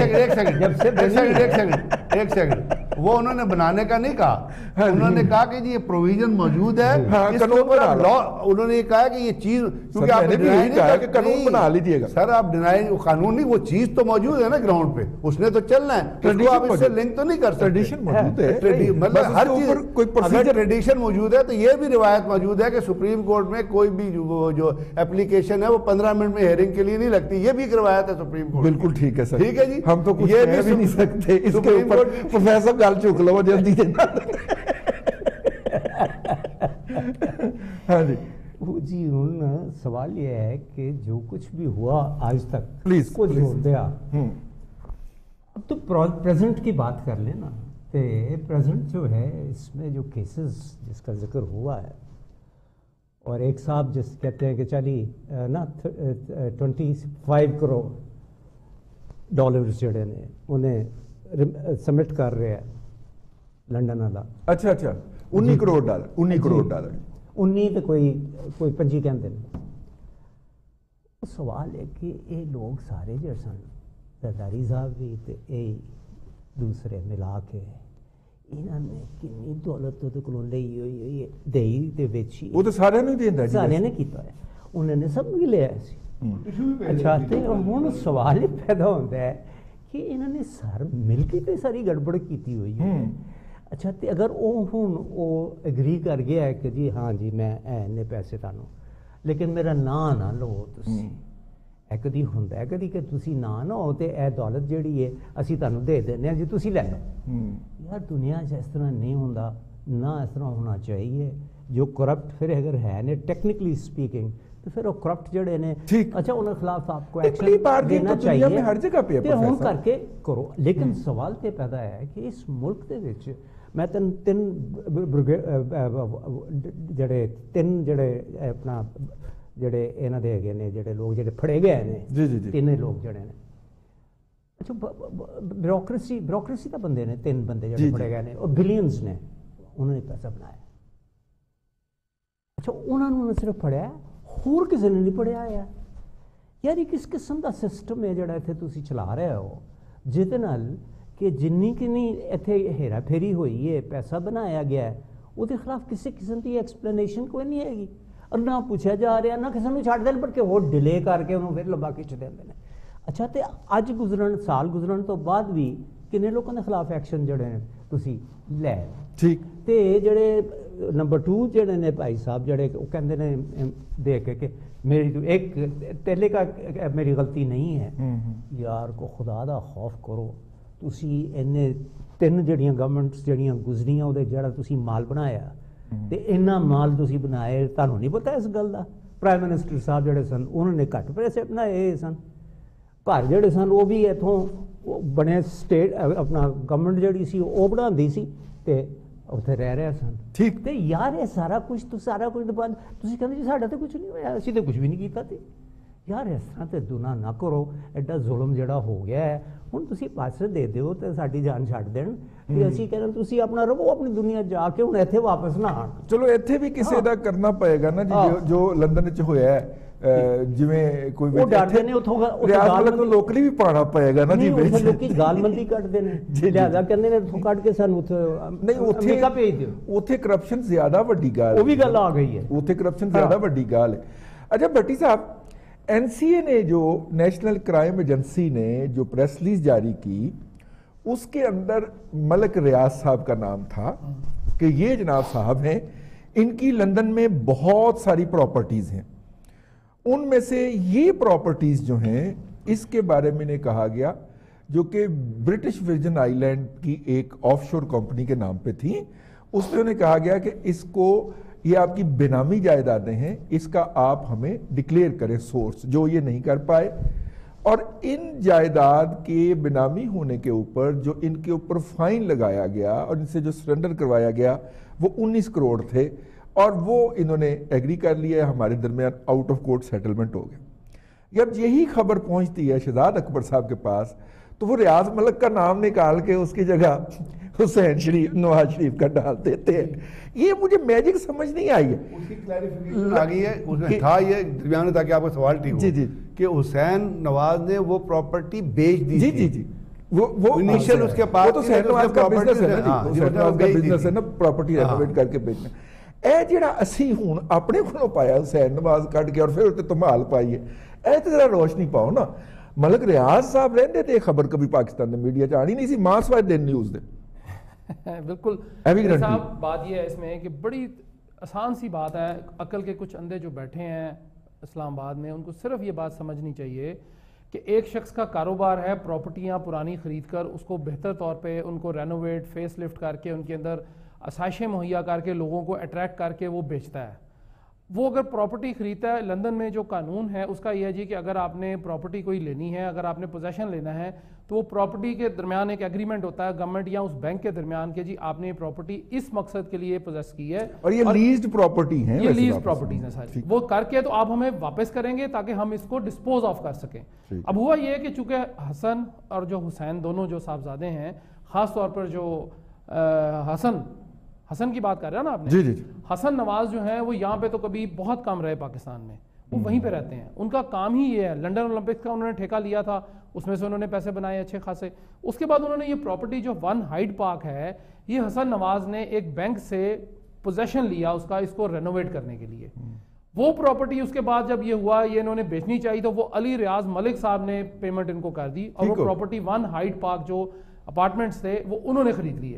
ایک سیکنڈ وہ انہوں نے بنانے کا نہیں کہا, انہوں نے کہا کہ یہ پروویژن موجود ہے, انہوں نے یہ کہا کہ یہ چیز کیونکہ آپ
کہ قانون بنا لیجئے گا.
سر آپ ڈینائی قانون نہیں, وہ چیز تو موجود ہے نا گراؤنڈ پہ, اس نے تو چلنا ہے, اس کو آپ اس سے لنک تو نہیں کر سکتے.
ٹریڈیشن موجود ہے,
مطلب ہر چیز اگر ٹریڈیشن موجود ہے تو یہ بھی روایت موجود ہے کہ سپریم کورٹ میں کوئی بھی جو اپلیکیشن ہے وہ 15 منٹ میں ہیئرنگ کے لیے نہیں لگتی, یہ بھی ایک روایت ہے سپریم کورٹ.
بالکل ٹھیک ہے سر,
ٹھیک ہے جی,
ہم تو کچھ کہہ بھی نہیں سکتے اس کے اوپر. پروفیسر گل چک لو جلدی دینا. ہاں جی
جی, سوال یہ ہے کہ جو کچھ بھی ہوا آج تک
پلیز
کو چھوڑ دیا, اب تو پریزنٹ کی بات کر لیں نا. پریزنٹ جو ہے اس میں جو کیسز جس کا ذکر ہوا ہے, اور ایک صاحب جس کہتے ہیں کہ چلی نا 25 کروڑ ڈالرز جڑے نے انہیں سبمٹ کر رہے ہیں لنڈن والا.
اچھا 19 کروڑ ڈالر, 19 کروڑ ڈالر
19 تو کوئی 25 کہتے ہیں. سوال ہے کہ یہ لوگ سارے جو سن زرداری صاحب بھی تے یہ دوسرے ملا کے انہوں نے کنی دولت تو کو لئی ہوئی ہے دئی تے ویچی,
وہ تو سارے نے دیندا جی,
سارے نے کیتا ہے, انہوں نے سب بھی لیا سی. اچھا تے ہن سوال یہ پیدا ہوتا ہے کہ انہوں نے سر مل کے تے ساری گڑبڑ کیتی ہوئی ہے. اچھا تے اگر وہ اگری کر گیا ہے کہ جی ہاں جی میں اینے پیسے تانوں, لیکن میرا نا نہ لو تسی, اے کدی ہوندا ہے کدی کہ تسی نا نہ ہو تے اے دولت جیڑی ہے اسی تانوں دے دینے ہیں جی تسی لے لو. یار دنیا اس طرح نہیں ہوندا, نہ اس طرح ہونا چاہیے. جو کرپٹ پھر اگر ہے نے ٹیکنیکلی سپیکنگ تو پھر وہ کرپٹ جڑے نے, اچھا انہوں خلاف آپ کو ایکشن دینا چاہیے,
ہر جگہ پہ
ہون کر کے کرو. لیکن سوال تے پیدا ہے کہ اس ملک دے وچ میں تین جڑے اپنا جڑے انہاں دے ہیگے نے جڑے لوگ جڑے پھڑے گئے نے, تین لوگ جڑے نے, اچھا بیوروکریسی دا بندے نے, 3 بندے جڑے پھڑے گئے نے اور بلینز نے انہوں نے پیسہ بنایا. اچھا انہوں نے صرف پڑھیا, ہور کسی نے نہیں پڑھیا ہے. یار یہ کس قسم دا سسٹم ہے جڑا اتنے تسی چلا رہے ہو جہدے نال کہ جنی کنی اتنے ہیرا پھیری ہوئی ہے, پیسہ بنایا گیا ہے, وہ دے خلاف کسی قسم کی ایکسپلینیشن کوئی نہیں ہے گی, اور نہ پوچھا جا رہا نہ کسی نے چھڈ دین بلکہ وہ ڈیلے کر کے انہوں پھر لمبا کھچ دیں. اچھا تے اج سال گزرن تو بعد بھی کنے لوگوں کے خلاف ایکشن جڑے ہیں تسی لے.
ٹھیک
تے جڑے نمبر 2 جڑے نے بھائی صاحب جڑے وہ کہندے نے دیکھ کے کہ میری تو ایک تیلے کا میری غلطی نہیں ہے. یار کو خدا دا خوف کرو, تسی اینے 3 جڑیاں گورنمنٹس جڑیاں گزریاں وہ جڑا تسی مال بنایا تے اینا مال تسی بنائے, تانوں نہیں پتہ اس گل دا. پرائم منسٹر صاحب جڑے سن انہوں نے گھٹ پیسے بنائے سن, گھر جڑے سن وہ بھی اتوں بنے اسٹیٹ اپنا گورنمنٹ جڑی سی وہ بناندی سی تے اتنے رہ رہے سن. ٹھیک تے یار یہ سارا کچھ تو بعد تسی کہندے جی ساڈا تے کچھ نہیں ہویا, اسی تے کچھ بھی نہیں کیتا. تے یار اس طرح تے گناہ نہ کرو, ایڈا ظلم جڑا ہو گیا ہے. ہن تسی پیسے دے دیو تے ساڈی جان چھڈ دین تے اسی کہنا تسی اپنا رہو اپنی دنیا جا کے ہن ایتھے واپس نہ آن.
چلو ایتھے بھی کسی دا کرنا پئے گا نا جی, جو لندن وچ ہویا ہے جویں کوئی
وہ ڈرتے نے اتھوں
ریاض کو لوکلی بھی پانا پئے گا نا جی,
لوکی گال مندی کڈ دے نے لہذا کہندے نے اتھوں کڈ کے سانوں
نہیں امریکہ بھیج دیو. اوتھے کرپشن زیادہ وڈی گل,
وہ بھی گل آ گئی ہے,
اوتھے کرپشن زیادہ وڈی گل ہے. اچھا بھٹی صاحب, این سی اے نے جو نیشنل کرائم ایجنسی نے جو پریس ریلیز جاری کی اس کے اندر ملک ریاض صاحب کا نام تھا کہ یہ جناب صاحب ہیں, ان کی لندن میں بہت ساری پراپرٹیز ہیں, ان میں سے یہ پراپرٹیز جو ہیں اس کے بارے میں نے کہا گیا جو کہ برٹش ورجن آئی لینڈ کی ایک آف شور کمپنی کے نام پہ تھی, اس میں انہیں کہا گیا کہ اس کو یہ آپ کی بینامی جائیدادیں ہیں, اس کا آپ ہمیں ڈکلیئر کریں سورس, جو یہ نہیں کر پائے. اور ان جائیداد کے بینامی ہونے کے اوپر جو ان کے اوپر فائن لگایا گیا اور ان سے جو سرنڈر کروایا گیا وہ 19 کروڑ تھے, اور وہ انہوں نے ایگری کر لیا, ہمارے درمیان آؤٹ آف کورٹ سیٹلمنٹ ہو گیا. جب یہی خبر پہنچتی ہے شہزاد اکبر صاحب کے پاس تو وہ ریاض ملک کا نام نکال کے اس کی جگہ حسین شریف, نواز شریف کا ڈال دیتے ہیں. یہ مجھے میجک سمجھ نہیں آئی ہے.
اس کی کلیریفیکیشن آ گئی ہے, اس میں تھا یہ درمیان میں تاکہ آپ کا سوال ٹھیک ہو
جی جی
کہ حسین نواز نے وہ پراپرٹی بیچ دی.
جی جی جی وہ
انیشل اس کے پاس
تو حسین نواز کا بزنس ہے نا, حسین نواز کا بزنس ہے نا پراپرٹی رینوویٹ کر کے بیچنا. اے جڑا اسی ہوں اپنے کھلوں پایا حسین نواز کٹ کے اور پھر اتنے تمال پائی ہے, اے تو ذرا روشنی پاؤ نا. ملک ریاض صاحب رہتے تھے, خبر کبھی پاکستان نے میڈیا چاہی نہیں سی, ماں سوائے دن نیوز دے.
بالکل صاحب بات یہ ہے اس میں کہ بڑی آسان سی بات ہے, عقل کے کچھ اندھے جو بیٹھے ہیں اسلام آباد میں ان کو صرف یہ بات سمجھنی چاہیے کہ ایک شخص کا کاروبار ہے پراپرٹیاں پرانی خرید کر اس کو بہتر طور پہ ان کو رینوویٹ فیس لفٹ کر کے ان کے اندر آسائشیں مہیا کر کے لوگوں کو اٹریکٹ کر کے وہ بیچتا ہے. وہ اگر پراپرٹی خریدتا ہے, لندن میں جو قانون ہے اس کا یہ ہے جی کہ اگر آپ نے پراپرٹی کوئی لینی ہے, اگر آپ نے پوزیشن لینا ہے تو وہ پراپرٹی کے درمیان ایک ایگریمنٹ ہوتا ہے گورنمنٹ یا اس بینک کے درمیان کہ جی آپ نے یہ پراپرٹی اس مقصد کے لیے پوزیس کی ہے,
اور یہ لیزڈ پراپرٹی ہیں,
یہ لیزڈ پراپرٹیز ہیں ساری, وہ کر کے تو آپ ہمیں واپس کریں گے تاکہ ہم اس کو ڈسپوز آف کر سکیں. اب ہوا یہ کہ چونکہ حسن اور جو حسین دونوں جو صاحبزادے ہیں, خاص طور پر جو حسن کی بات کر رہے ہیں نا آپ نے,
جی جی
حسن نواز جو ہیں وہ یہاں پہ تو کبھی بہت کم رہے پاکستان میں, وہ وہیں پہ رہتے ہیں. ان کا کام ہی یہ ہے, لنڈن اولمپکس کا انہوں نے ٹھیکہ لیا تھا, اس میں سے انہوں نے پیسے بنائے اچھے خاصے. اس کے بعد انہوں نے یہ پراپرٹی جو ون ہائیڈ پارک ہے, یہ حسن نواز نے ایک بینک سے پوزیشن لیا اس کا, اس کو رینوویٹ کرنے کے لیے. وہ پراپرٹی اس کے بعد جب یہ ہوا یہ انہوں نے بیچنی چاہیے تو وہ علی ریاض ملک صاحب نے پیمنٹ ان کو کر دی, اور وہ پراپرٹی ون ہائیڈ پارک جو اپارٹمنٹس تھے وہ انہوں نے خرید لیے,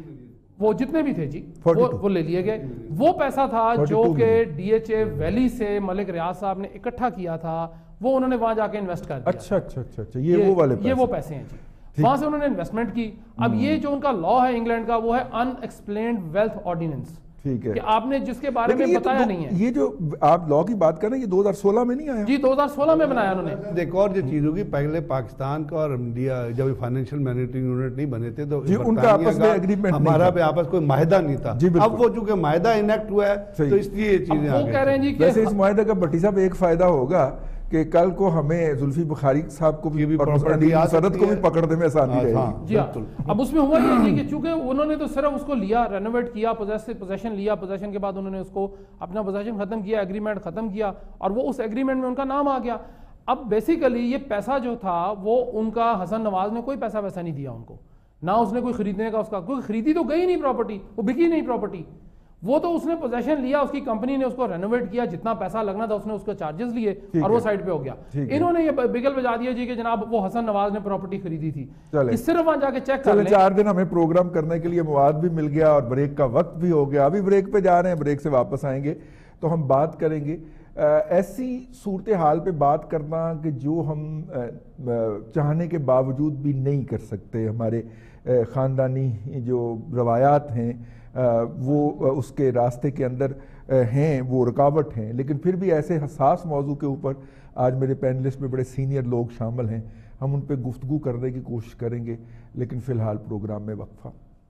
وہ جتنے بھی تھے جی وہ لے لیے گئے. وہ پیسہ تھا جو کہ ڈی ایچ اے ویلی سے ملک ریاض صاحب نے اکٹھا کیا تھا, وہ انہوں نے وہاں جا کے انویسٹ کر دیا.
اچھا اچھا اچھا, یہ
وہ پیسے ہیں جی, وہاں سے انہوں نے انویسٹمنٹ کی. اب یہ جو ان کا لا ہے انگلینڈ کا وہ ہے ان ایکسپلینڈ ویلتھ آرڈیننس,
ٹھیک ہے,
کہ آپ نے جس کے بارے میں بتایا نہیں ہے.
یہ جو آپ لا کی بات کر رہے ہیں یہ 2016 میں نہیں آیا
جی, 2016 میں بنایا انہوں نے.
ایک اور جو چیز ہوگی, پہلے پاکستان کا اور انڈیا جب فائنینشیل مینیٹنگ یونٹ نہیں بنے تھے تو
ان کا آپس میں ایگریمنٹ,
ہمارا پہ آپس کوئی معاہدہ نہیں تھا. اب وہ چونکہ معاہدہ انیکٹ ہوا ہے تو اس لیے یہ چیزیں
وہ کہہ رہے ہیں جی کہ
ویسے اس معاہدے کا بھٹی صاحب ایک فائدہ ہوگا کہ کل کو ہمیں زلفی بخاری صاحب کو بھی مسرت کو بھی پکڑنے میں آسانی رہے گی.
جی اب اس میں ہوا یہ جی کہ چونکہ انہوں نے تو صرف اس کو لیا, رینوویٹ کیا, پوزیشن لیا, پوزیشن کے بعد انہوں نے اس کو اپنا پوزیشن ختم کیا, ایگریمنٹ ختم کیا, اور وہ اس ایگریمنٹ میں ان کا نام آ گیا. اب بیسیکلی یہ پیسہ جو تھا وہ ان کا, حسن نواز نے کوئی پیسہ ویسا نہیں دیا ان کو, نہ اس نے کوئی خریدنے کا, اس کا کوئی خریدی تو گئی نہیں پراپرٹی, وہ بکی نہیں پراپرٹی, وہ تو اس نے پوزیشن لیا, اس کی کمپنی نے اس کو رینوویٹ کیا, جتنا پیسہ لگنا تھا اس نے اس کو چارجز لیے اور وہ سائڈ پہ ہو گیا. انہوں نے یہ بگل بجا دیا جی کہ جناب وہ حسن نواز نے پراپرٹی خریدی تھی, اس صرف وہاں جا کے چیک کر لیں.
4 دن ہمیں پروگرام کرنے کے لیے مواد بھی مل گیا اور بریک کا وقت بھی ہو گیا, ابھی بریک پہ جا رہے ہیں, بریک سے واپس آئیں گے تو ہم بات کریں گے ایسی صورتحال پہ بات کرنا کہ جو ہم چاہنے کے باوجود بھی نہیں کر سکتے. ہمارے خاندانی جو روایات ہیں وہ اس کے راستے کے اندر ہیں, وہ رکاوٹ ہیں, لیکن پھر بھی ایسے حساس موضوع کے اوپر آج میرے پینلسٹ میں بڑے سینئر لوگ شامل ہیں, ہم ان پہ گفتگو کرنے کی کوشش کریں گے. لیکن فی الحال پروگرام میں وقفہ.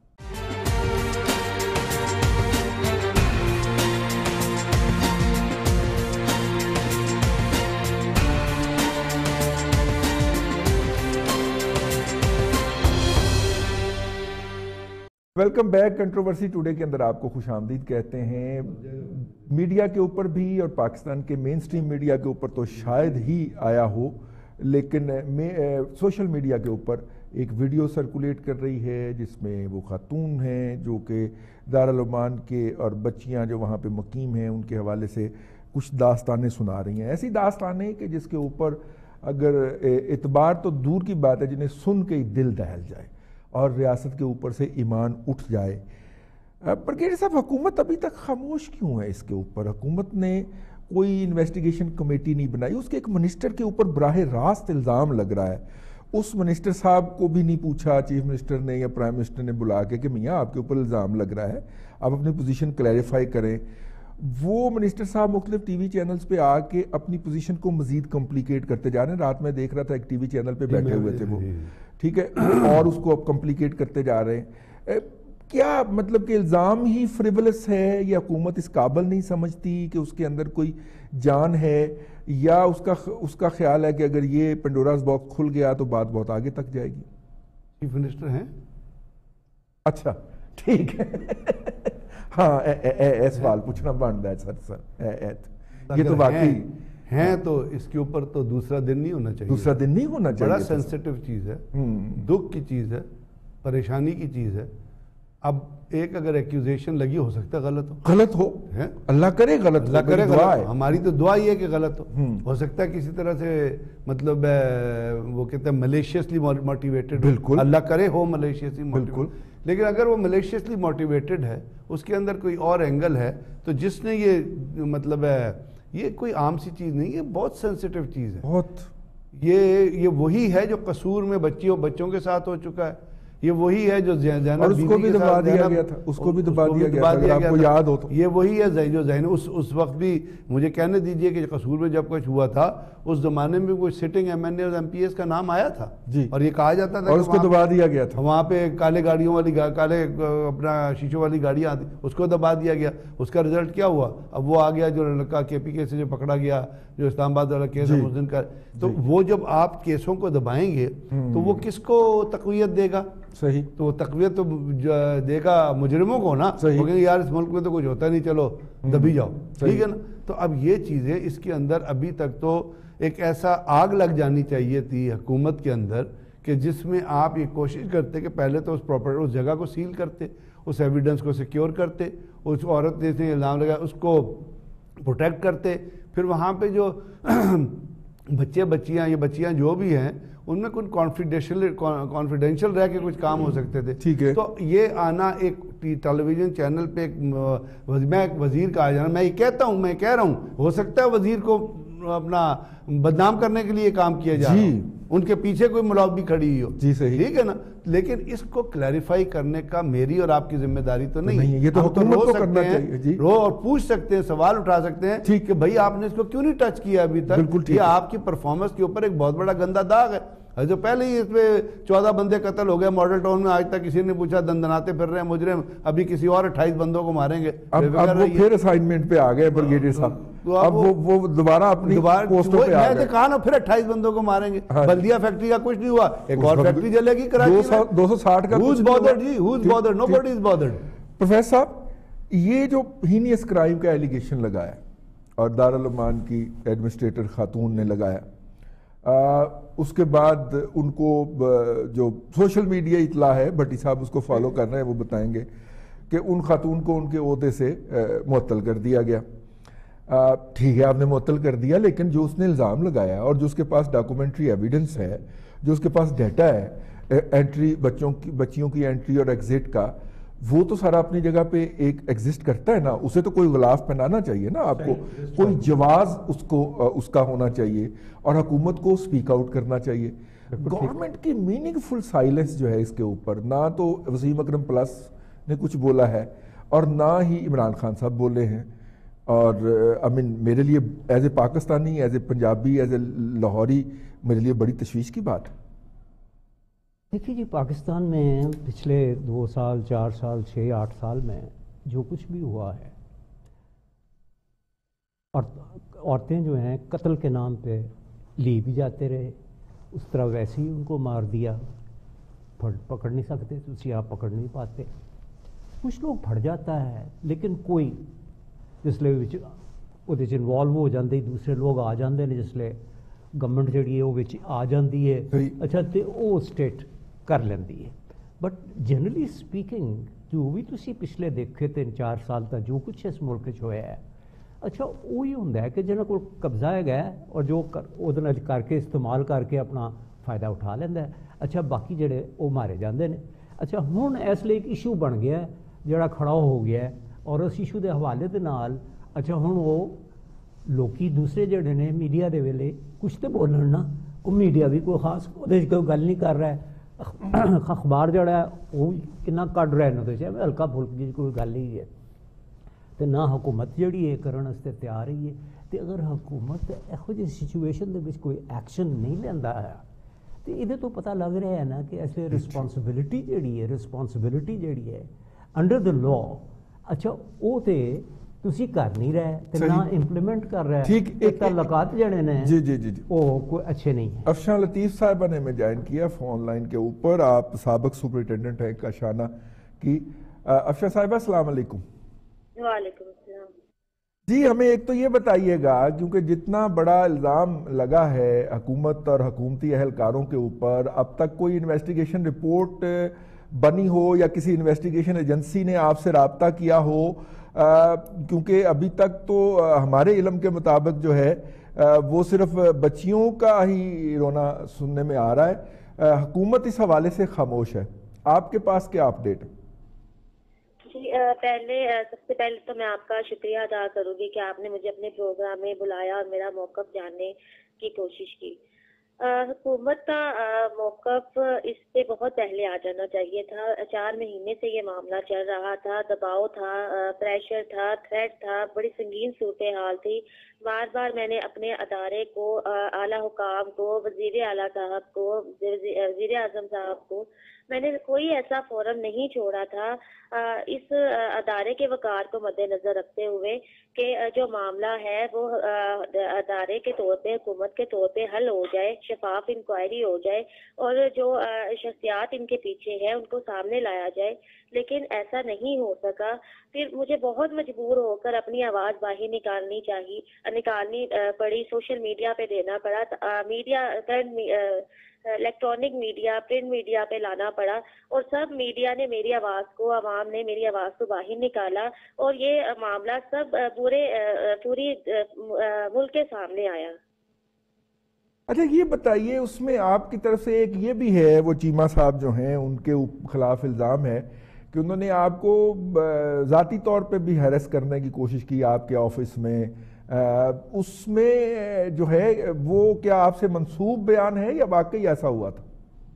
Welcome back. کنٹروورسی ٹوڈے کے اندر آپ کو خوش آمدید کہتے ہیں. میڈیا کے اوپر بھی اور پاکستان کے مین سٹریم میڈیا کے اوپر تو شاید ہی آیا ہو, لیکن سوشل میڈیا کے اوپر ایک ویڈیو سرکولیٹ کر رہی ہے جس میں وہ خاتون ہیں جو کہ دارالعمان کے, اور بچیاں جو وہاں پہ مقیم ہیں ان کے حوالے سے کچھ داستانیں سنا رہی ہیں. ایسی داستانیں کہ جس کے اوپر اگر اعتبار تو دور کی بات ہے, جنہیں سن کے ہی دل دہل جائے اور ریاست کے اوپر سے ایمان اٹھ جائے. برگیڈیئر صاحب, حکومت ابھی تک خاموش کیوں ہے اس کے اوپر؟ حکومت نے کوئی انویسٹیگیشن کمیٹی نہیں بنائی, اس کے ایک منسٹر کے اوپر براہ راست الزام لگ رہا ہے, اس منسٹر صاحب کو بھی نہیں پوچھا چیف منسٹر نے یا پرائم منسٹر نے بلا کے کہ میاں آپ کے اوپر الزام لگ رہا ہے, آپ اپنی پوزیشن کلیریفائی کریں. وہ منسٹر صاحب مختلف ٹی وی چینلز پہ آ کے اپنی پوزیشن کو مزید کمپلیکیٹ کرتے جا رہے ہیں. رات میں دیکھ رہا تھا ایک ٹی وی چینل پہ بیٹھے ہوئے تھے وہ, ٹھیک ہے, اور اس کو اب کمپلیکیٹ کرتے جا رہے ہیں. کیا مطلب کہ الزام ہی فریولس ہے یا حکومت اس قابل نہیں سمجھتی کہ اس کے اندر کوئی جان ہے، یا اس کا خیال ہے کہ اگر یہ پنڈوراز باکس کھل گیا تو بات بہت آگے تک جائے گی؟
چیف منسٹر ہیں؟
اچھا ٹھیک ہے ہاں سوال پوچھنا بنتا ہے سر یہ تو واقعی
ہیں تو اس کے اوپر تو دوسرا دن نہیں ہونا چاہیے.
دوسرا دن نہیں ہونا چاہیے.
بڑا سینسٹیو چیز ہے، دکھ کی چیز ہے، پریشانی کی چیز ہے. اب ایک اگر ایکیوزیشن لگی ہو سکتا ہے غلط ہو اللہ کرے غلط،
اللہ کرے غلط،
ہماری تو دعا ہی ہے کہ غلط ہو سکتا ہے کسی طرح سے، مطلب وہ کہتے ہیں ملیشیسلی موٹیویٹڈ،
بالکل
اللہ کرے ہو ملیشیسلی موٹیویٹڈ. لیکن اگر وہ ملیشیسلی موٹیویٹڈ ہے، اس کے اندر کوئی اور اینگل ہے، تو جس نے یہ مطلب ہے، یہ کوئی عام سی چیز نہیں ہے، بہت سینسٹیو چیز ہے.
بہت
یہ وہی ہے جو قصور میں بچوں کے ساتھ ہو چکا ہے. یہ وہی ہے جو زینب
اور اس کو بھی دبا دیا گیا تھا، اس کو بھی دبا دیا گیا تھا اگر آپ کو یاد ہو تو.
یہ وہی ہے جو زینب اس وقت بھی مجھے کہنے دیجئے کہ قصور میں جب کچھ ہوا تھا اس زمانے میں کوئی سٹنگ ایم این اے اور ایم پی ایس کا نام آیا تھا
جی،
اور یہ کہا جاتا تھا
اور اس کو دبا دیا گیا تھا.
وہاں پہ کالے گاڑیوں والی کالے اپنا شیشوں والی گاڑیاں آتی، اس کو دبا دیا گیا. اس کا رزلٹ کیا ہوا؟ اب وہ آ گیا جو لڑکا کے پی کے سے جو پکڑا گیا، جو اسلام آباد والا کیس ہے اس دن کا. تو وہ جب آپ کیسوں کو دبائیں گے تو وہ کس کو تقویت دے گا؟
صحیح،
تو وہ تقویت تو دے گا مجرموں کو نا، وہ کہیں یار اس ملک میں تو کچھ ہوتا نہیں، چلو دبی جاؤ، ٹھیک ہے نا. تو اب یہ چیزیں اس کے اندر ابھی تک تو ایک ایسا آگ لگ جانی چاہیے تھی حکومت کے اندر کہ جس میں آپ یہ کوشش کرتے کہ پہلے تو اس جگہ کو سیل کرتے، اس ایویڈنس کو سیکیور کرتے، اس عورت جس نے الزام لگایا اس کو پروٹیکٹ کرتے. پھر وہاں پہ جو بچیاں جو بھی ہیں ان میں کچھ کانفیڈینشیل رہ کے کچھ کام ہو سکتے تھے.
ٹھیک ہے.
تو یہ آنا ایک ٹیلی ویژن چینل پہ ایک وزیر کا آ جانا، میں یہ کہہ رہا ہوں ہو سکتا ہے وزیر کو اپنا بدنام کرنے کے لیے کام کیا جائے، ان کے پیچھے کوئی ملازمت کھڑی ہو،
جی صحیح،
ٹھیک ہے نا. لیکن اس کو کلیریفائی کرنے کا میری اور آپ کی ذمہ داری تو نہیں ہے.
یہ تو حکومت کو کرنا چاہیے،
رو اور پوچھ سکتے ہیں، سوال اٹھا سکتے ہیں کہ بھائی آپ نے اس کو کیوں نہیں ٹچ کیا ابھی تک. یہ آپ کی پرفارمنس کے اوپر ایک بہت بڑا گندا داغ ہے. جو پہلے ہی اس پہ 14 بندے قتل ہو گئے ماڈل ٹاؤن میں، آج تک کسی نے پوچھا، دندناتے پھر رہے ہیں مجرم، ابھی کسی اور 28 بندوں کو ماریں گے.
اب وہ پھر اسائنمنٹ پہ آ گئے بریگیڈیئر صاحب، اب وہ دوبارہ اپنی پوسٹوں پہ آ گئے.
میں نے کہا نا پھر 28 بندوں کو ماریں گے. بلدیہ فیکٹری کا کچھ نہیں ہوا، ایک اور فیکٹری جلے گی کراچی میں
260 کا.
Who's bothered جی؟ Who's bothered? Nobody is bothered.
Professor صاحب، یہ جو ہینیس کرائم کا ایلیگیشن لگایا اور دارالعمان کی ایڈمنسٹریٹر خاتون نے لگایا، اس کے بعد ان کو جو سوشل میڈیا اطلاع ہے، بھٹی صاحب اس کو فالو کر رہے ہیں، وہ بتائیں گے کہ ان خاتون کو ان کے عہدے سے معطل کر دیا گیا. ٹھیک ہے، آپ نے معطل کر دیا، لیکن جو اس نے الزام لگایا اور جو اس کے پاس ڈاکومنٹری ایویڈنس ہے، جو اس کے پاس ڈیٹا ہے انٹری بچیوں کی انٹری اور ایگزٹ کا، وہ تو سارا اپنی جگہ پہ ایک ایگزسٹ کرتا ہے نا. اسے تو کوئی غلاف پہنانا چاہیے نا آپ کو، کوئی جواز اس کا ہونا چاہیے اور حکومت کو سپیک آؤٹ کرنا چاہیے. گورنمنٹ کی میننگ فل سائلنس جو ہے اس کے اوپر، نہ تو وسیم اکرم پلس نے کچھ بولا ہے اور نہ ہی عمران خان صاحب بولے ہیں. اور میرے لیے as a Pakistani, as a Punjabi, as a Lahori, میرے لیے بڑی تشویش کی بات ہے.
دیکھیے جی، پاکستان میں پچھلے 2 سال 4 سال 6-8 سال میں جو کچھ بھی ہوا ہے، اور عورتیں جو ہیں قتل کے نام پہ لی بھی جاتے رہے، اس طرح ویسے ہی ان کو مار دیا. پکڑ نہیں سکتے تو آپ پکڑ نہیں پاتے. کچھ لوگ پھڑ جاتا ہے، لیکن کوئی جسلے انوالو ہو جاتے، دوسرے لوگ آ جاتے ہیں، جسلے گورنمنٹ جہی ہے وہ آ جاتی ہے، اچھا تو وہ اسٹیٹ کر لینی ہے. بٹ جنرلی سپیکنگ جو بھی تسی پچھلے دیکھے 3-4 سال تک جو کچھ اس ملک ہوا ہے، اچھا وہی ہوں کہ جنہوں کو قبضہ ہے گیا اور جو کر کے استعمال کر کے اپنا فائدہ اٹھا لینا ہے. اچھا باقی جڑے وہ مارے جاندے نے. اچھا ہوں اس لیے ایک ایشو بن گیا ہے جڑا کھڑا ہو گیا ہے، اور اس ایشو کے حوالے کے نال اچھا ہوں وہ لوکی دوسرے جڑے نے میڈیا دے ویلے کچھ تو بولن نا، وہ میڈیا بھی کوئی خاص کوئی گل نہیں کر رہا ہے. اخبار جڑا ہے وہ کنا کڈ رہے ہیں، ہلکا پھلکی کوئی گل ہی ہے. تو نہ حکومت جڑی ہے کرن واسطے تیار ہی ہے. تو اگر حکومت یہو جی سچویشن دے وچ کوئی ایکشن نہیں لینا ہے تو یہ تو پتہ لگ رہا ہے نا کہ ایسے رسپانسبلٹی جڑی ہے ਅੰਡਰ ਦ ਲਾਅ। ਅੱਛਾ ਉਹ ਤੇ ਤੁਸੀਂ ਕਰ ਨਹੀਂ ਰਹੇ ਤੇ ਨਾ ਇੰਪਲੀਮੈਂਟ ਕਰ ਰਹੇ।
ठीक,
एक ताल्लुकात जड़े ने
जी जी जी जी
वो कोई अच्छे नहीं है।
अफशान लतीफ़ साहिबा ने हमें ज्वाइन किया ऑनलाइन के ऊपर। आप साबिक सुपरिटेंडेंट हैं काशाना की। अफशान साहिबा अस्सलाम वालेकुम।
वालेकुम अस्सलाम।
जी हमें एक तो ये बताइएगा, क्योंकि जितना बड़ा इल्ज़ाम लगा है हुकूमत और हुकूमती अहलकारों के ऊपर, अब तक कोई इन्वेस्टिगेशन रिपोर्ट बनी हो या किसी इन्वेस्टिगेशन एजेंसी ने आपसे रब्ता किया हो, क्योंकि अभी तक तो हमारे इल्म के मुताबिक जो है वो सिर्फ बच्चियों का ही रोना सुनने में आ रहा है। हुकूमत इस हवाले से खामोश है, आपके पास क्या अपडेट है?
जी सबसे पहले तो मैं आपका शुक्रिया अदा करूंगी कि आपने मुझे अपने प्रोग्राम में बुलाया और मेरा मौक़िफ़ जानने की कोशिश की। हुकूमत का मौक़िफ़ इस पे बहुत पहले आ जाना चाहिए था। 4 महीने से ये मामला चल रहा था, दबाव था, प्रेशर था, थ्रेट था, बड़ी संगीन सूरत हाल थी। बार बार मैंने अपने अदारे को, आला हुकाम को, वज़ीर आला साहब को, वज़ीर आज़म साहब को, मैंने कोई ऐसा फोरम नहीं छोड़ा था इस अदारे के वक़ार को मद्देनज़र रखते हुए कि जो मामला है वो अदारे के तौर पे, हुकूमत के तौर पे हल हो जाए, शफाफ इंक्वायरी हो जाए और जो शख्सियात इनके पीछे है उनको सामने लाया जाए। लेकिन ऐसा नहीं हो सका। फिर मुझे बहुत मजबूर होकर अपनी आवाज़ बाहर निकालनी पड़ी, सोशल मीडिया पे देना पड़ा, इलेक्ट्रॉनिक मीडिया, प्रिंट मीडिया पे लाना पड़ा और सब मीडिया ने मेरी आवाज़ को, आवाम ने मेरी आवाज़ को बाहर निकाला और ये मामला सब पूरी मुल्क के सामने आया।
अच्छा ये बताइए, उसमें आपकी तरफ से एक ये भी है, वो चीमा साहब जो हैं उनके खिलाफ इल्ज़ाम है कि उन्होंने आपको ज़ाती तौर पे भी हैरेस करने की कोशिश की आपके ऑफिस में। उसमें जो है वो क्या आपसे मंसूब बयान है या वाकई ऐसा हुआ था?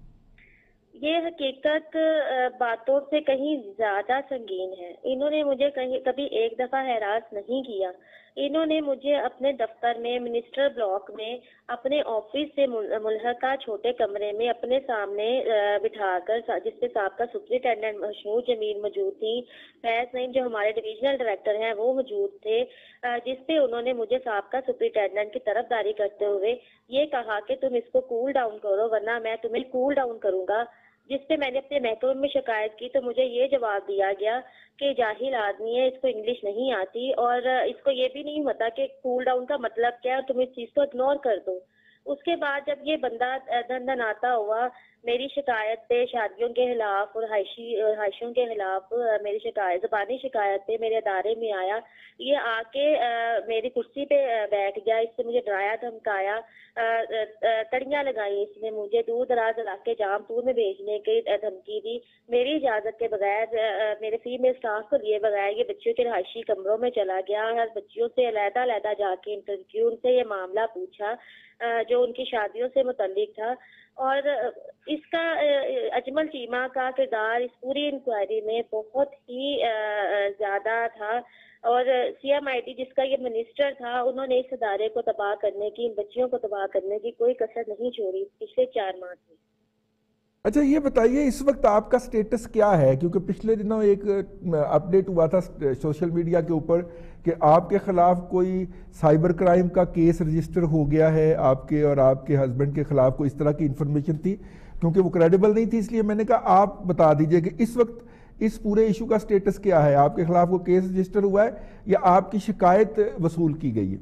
ये हकीकत बातों से कहीं ज्यादा संगीन है। इन्होंने मुझे कभी एक दफा हरास नहीं किया। इन्होंने मुझे अपने दफ्तर में, मिनिस्टर ब्लॉक में, अपने ऑफिस से मुल्हका छोटे कमरे में अपने सामने बिठाकर, जिसपे साबका सुपरिटेंडेंट मशहूर जमील मौजूद थी, फैज नईम जो हमारे डिविजनल डायरेक्टर हैं वो मौजूद थे, जिसपे उन्होंने मुझे साबका सुपरिटेंडेंट की तरफदारी करते हुए ये कहा कि तुम इसको कूल डाउन करो वरना मैं तुम्हें कूल डाउन करूंगा। जिस पे मैंने अपने महकमे में शिकायत की तो मुझे ये जवाब दिया गया कि जाहिल आदमी है, इसको इंग्लिश नहीं आती और इसको ये भी नहीं पता कि कूल डाउन का मतलब क्या है और तुम इस चीज़ को इग्नोर कर दो। उसके बाद जब ये बंदा धनधनाता हुआ मेरी शिकायत पे, शादियों के खिलाफ और हाइशियों के खिलाफ मेरी शिकायत, ज़बानी शिकायत पे मेरे अदारे में आया, ये आके मेरी कुर्सी पे बैठ गया, इससे मुझे डराया धमकाया, तड़ियाँ लगाई इसने मुझे, दूर दराज इलाके जामपुर में भेजने की धमकी दी, मेरी इजाज़त के बगैर, मेरे फीमेल स्टाफ को लिए बगैर ये बच्चियों के रहायशी कमरों में चला गया। हर बच्चियों से अलहदा जाके इंटरव्यू, उनसे ये मामला पूछा जो उनकी शादियों से मुतल्लिक था। और इसका अजमल चीमा का किरदार इस पूरी इंक्वायरी में बहुत ही ज़्यादा था और CMIT जिसका ये मिनिस्टर था, उन्होंने इस अदारे को तबाह करने की, इन बच्चियों को तबाह करने की कोई कसर नहीं छोड़ी पिछले 4 माह से।
अच्छा ये बताइए इस वक्त आपका स्टेटस क्या है, क्योंकि पिछले दिनों एक अपडेट हुआ था सोशल मीडिया के ऊपर कि आपके खिलाफ कोई साइबर क्राइम का केस रजिस्टर हो गया है, आपके और आपके हस्बैंड के खिलाफ कोई इस तरह की इंफॉर्मेशन थी, क्योंकि वो क्रेडिबल नहीं थी, इसलिए मैंने कहा आप बता दीजिए कि इस वक्त इस पूरे इशू का स्टेटस क्या है, आपके खिलाफ वो केस रजिस्टर हुआ है या आपकी शिकायत वसूल की गई है?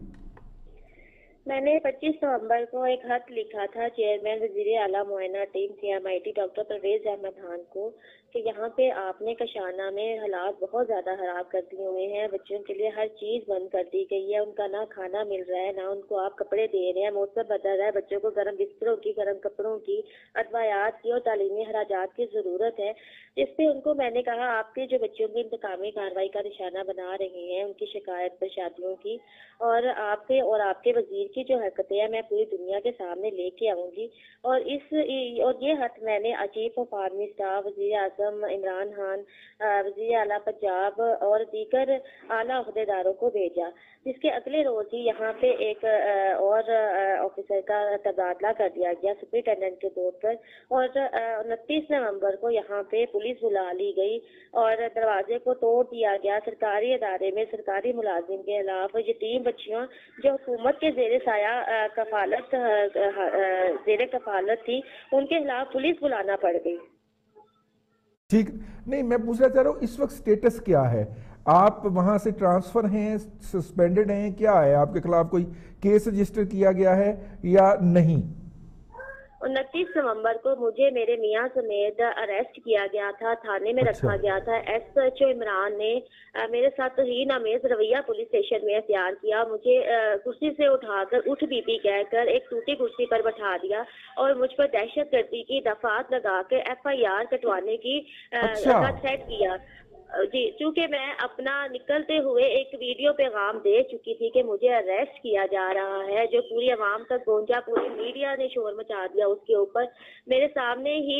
मैंने 25 नवंबर को एक खत लिखा था चेयरमैन वज़ीर आला मुआयना team CMIT doctor Parvez Ahmad Khan को कि यहाँ पे आपने कशाना में हालात बहुत ज़्यादा खराब कर दिए हुए हैं, बच्चों के लिए हर चीज़ बंद कर दी गई है, उनका ना खाना मिल रहा है, ना उनको आप कपड़े दे रहे हैं, मौसम बदल रहा है, बच्चों को गर्म बिस्तरों की, गर्म कपड़ों की, अदवायात की और तालीमी हराजात की ज़रूरत है। इस पर उनको मैंने कहा आपके जो बच्चों की इंतकामी कार्रवाई का निशाना बना रहे हैं, उनकी शिकायत पर शादियों की, और आपके वज़ीर की जो हरकतें हैं मैं पूरी दुनिया के सामने लेके आऊंगी, और ये खत मैंने चीफ ऑफ आर्मी स्टाफ, वज़ीर आज़म इमरान खान, वज़ीर आला पंजाब और दीगर आला अहदेदारों को भेजा, जिसके अगले रोज ही यहाँ पे एक और ऑफिसर का तबादला कर दिया गया सुपरिटेंडेंट के तौर पर, और 29 नवंबर को यहाँ पे पुलिस बुला ली गई और दरवाजे को तोड़ दिया गया। सरकारी इदारे में सरकारी मुलाजिम के अलावा यतीम बच्चियों जो हुकूमत के ज़ेर साया ज़ेर कफालत थी, उनके खिलाफ पुलिस बुलाना पड़ गई।
ठीक, नहीं मैं पूछना चाह रहा हूँ इस वक्त स्टेटस क्या है? आप वहां से ट्रांसफर हैं, सस्पेंडेड हैं, क्या है? आपके खिलाफ कोई केस रजिस्टर किया गया है या नहीं?
29 नवंबर को मुझे मेरे मियाँ समेत अरेस्ट किया गया था, थाने में रखा गया था। SHO इमरान ने मेरे साथ तौहीन आमेज रवैया पुलिस स्टेशन में अख्तियार किया। मुझे कुर्सी से उठाकर उठ बीबी कहकर एक टूटी कुर्सी पर बैठा दिया और मुझ पर दहशतगर्दी की दफात लगा के FIR कटवाने की थ्रेट किया। जी, चूंकि मैं अपना निकलते हुए एक वीडियो पैगाम दे चुकी थी कि मुझे अरेस्ट किया जा रहा है, जो पूरी आवाम तक पहुंचा, पूरी मीडिया ने शोर मचा दिया उसके ऊपर। मेरे सामने ही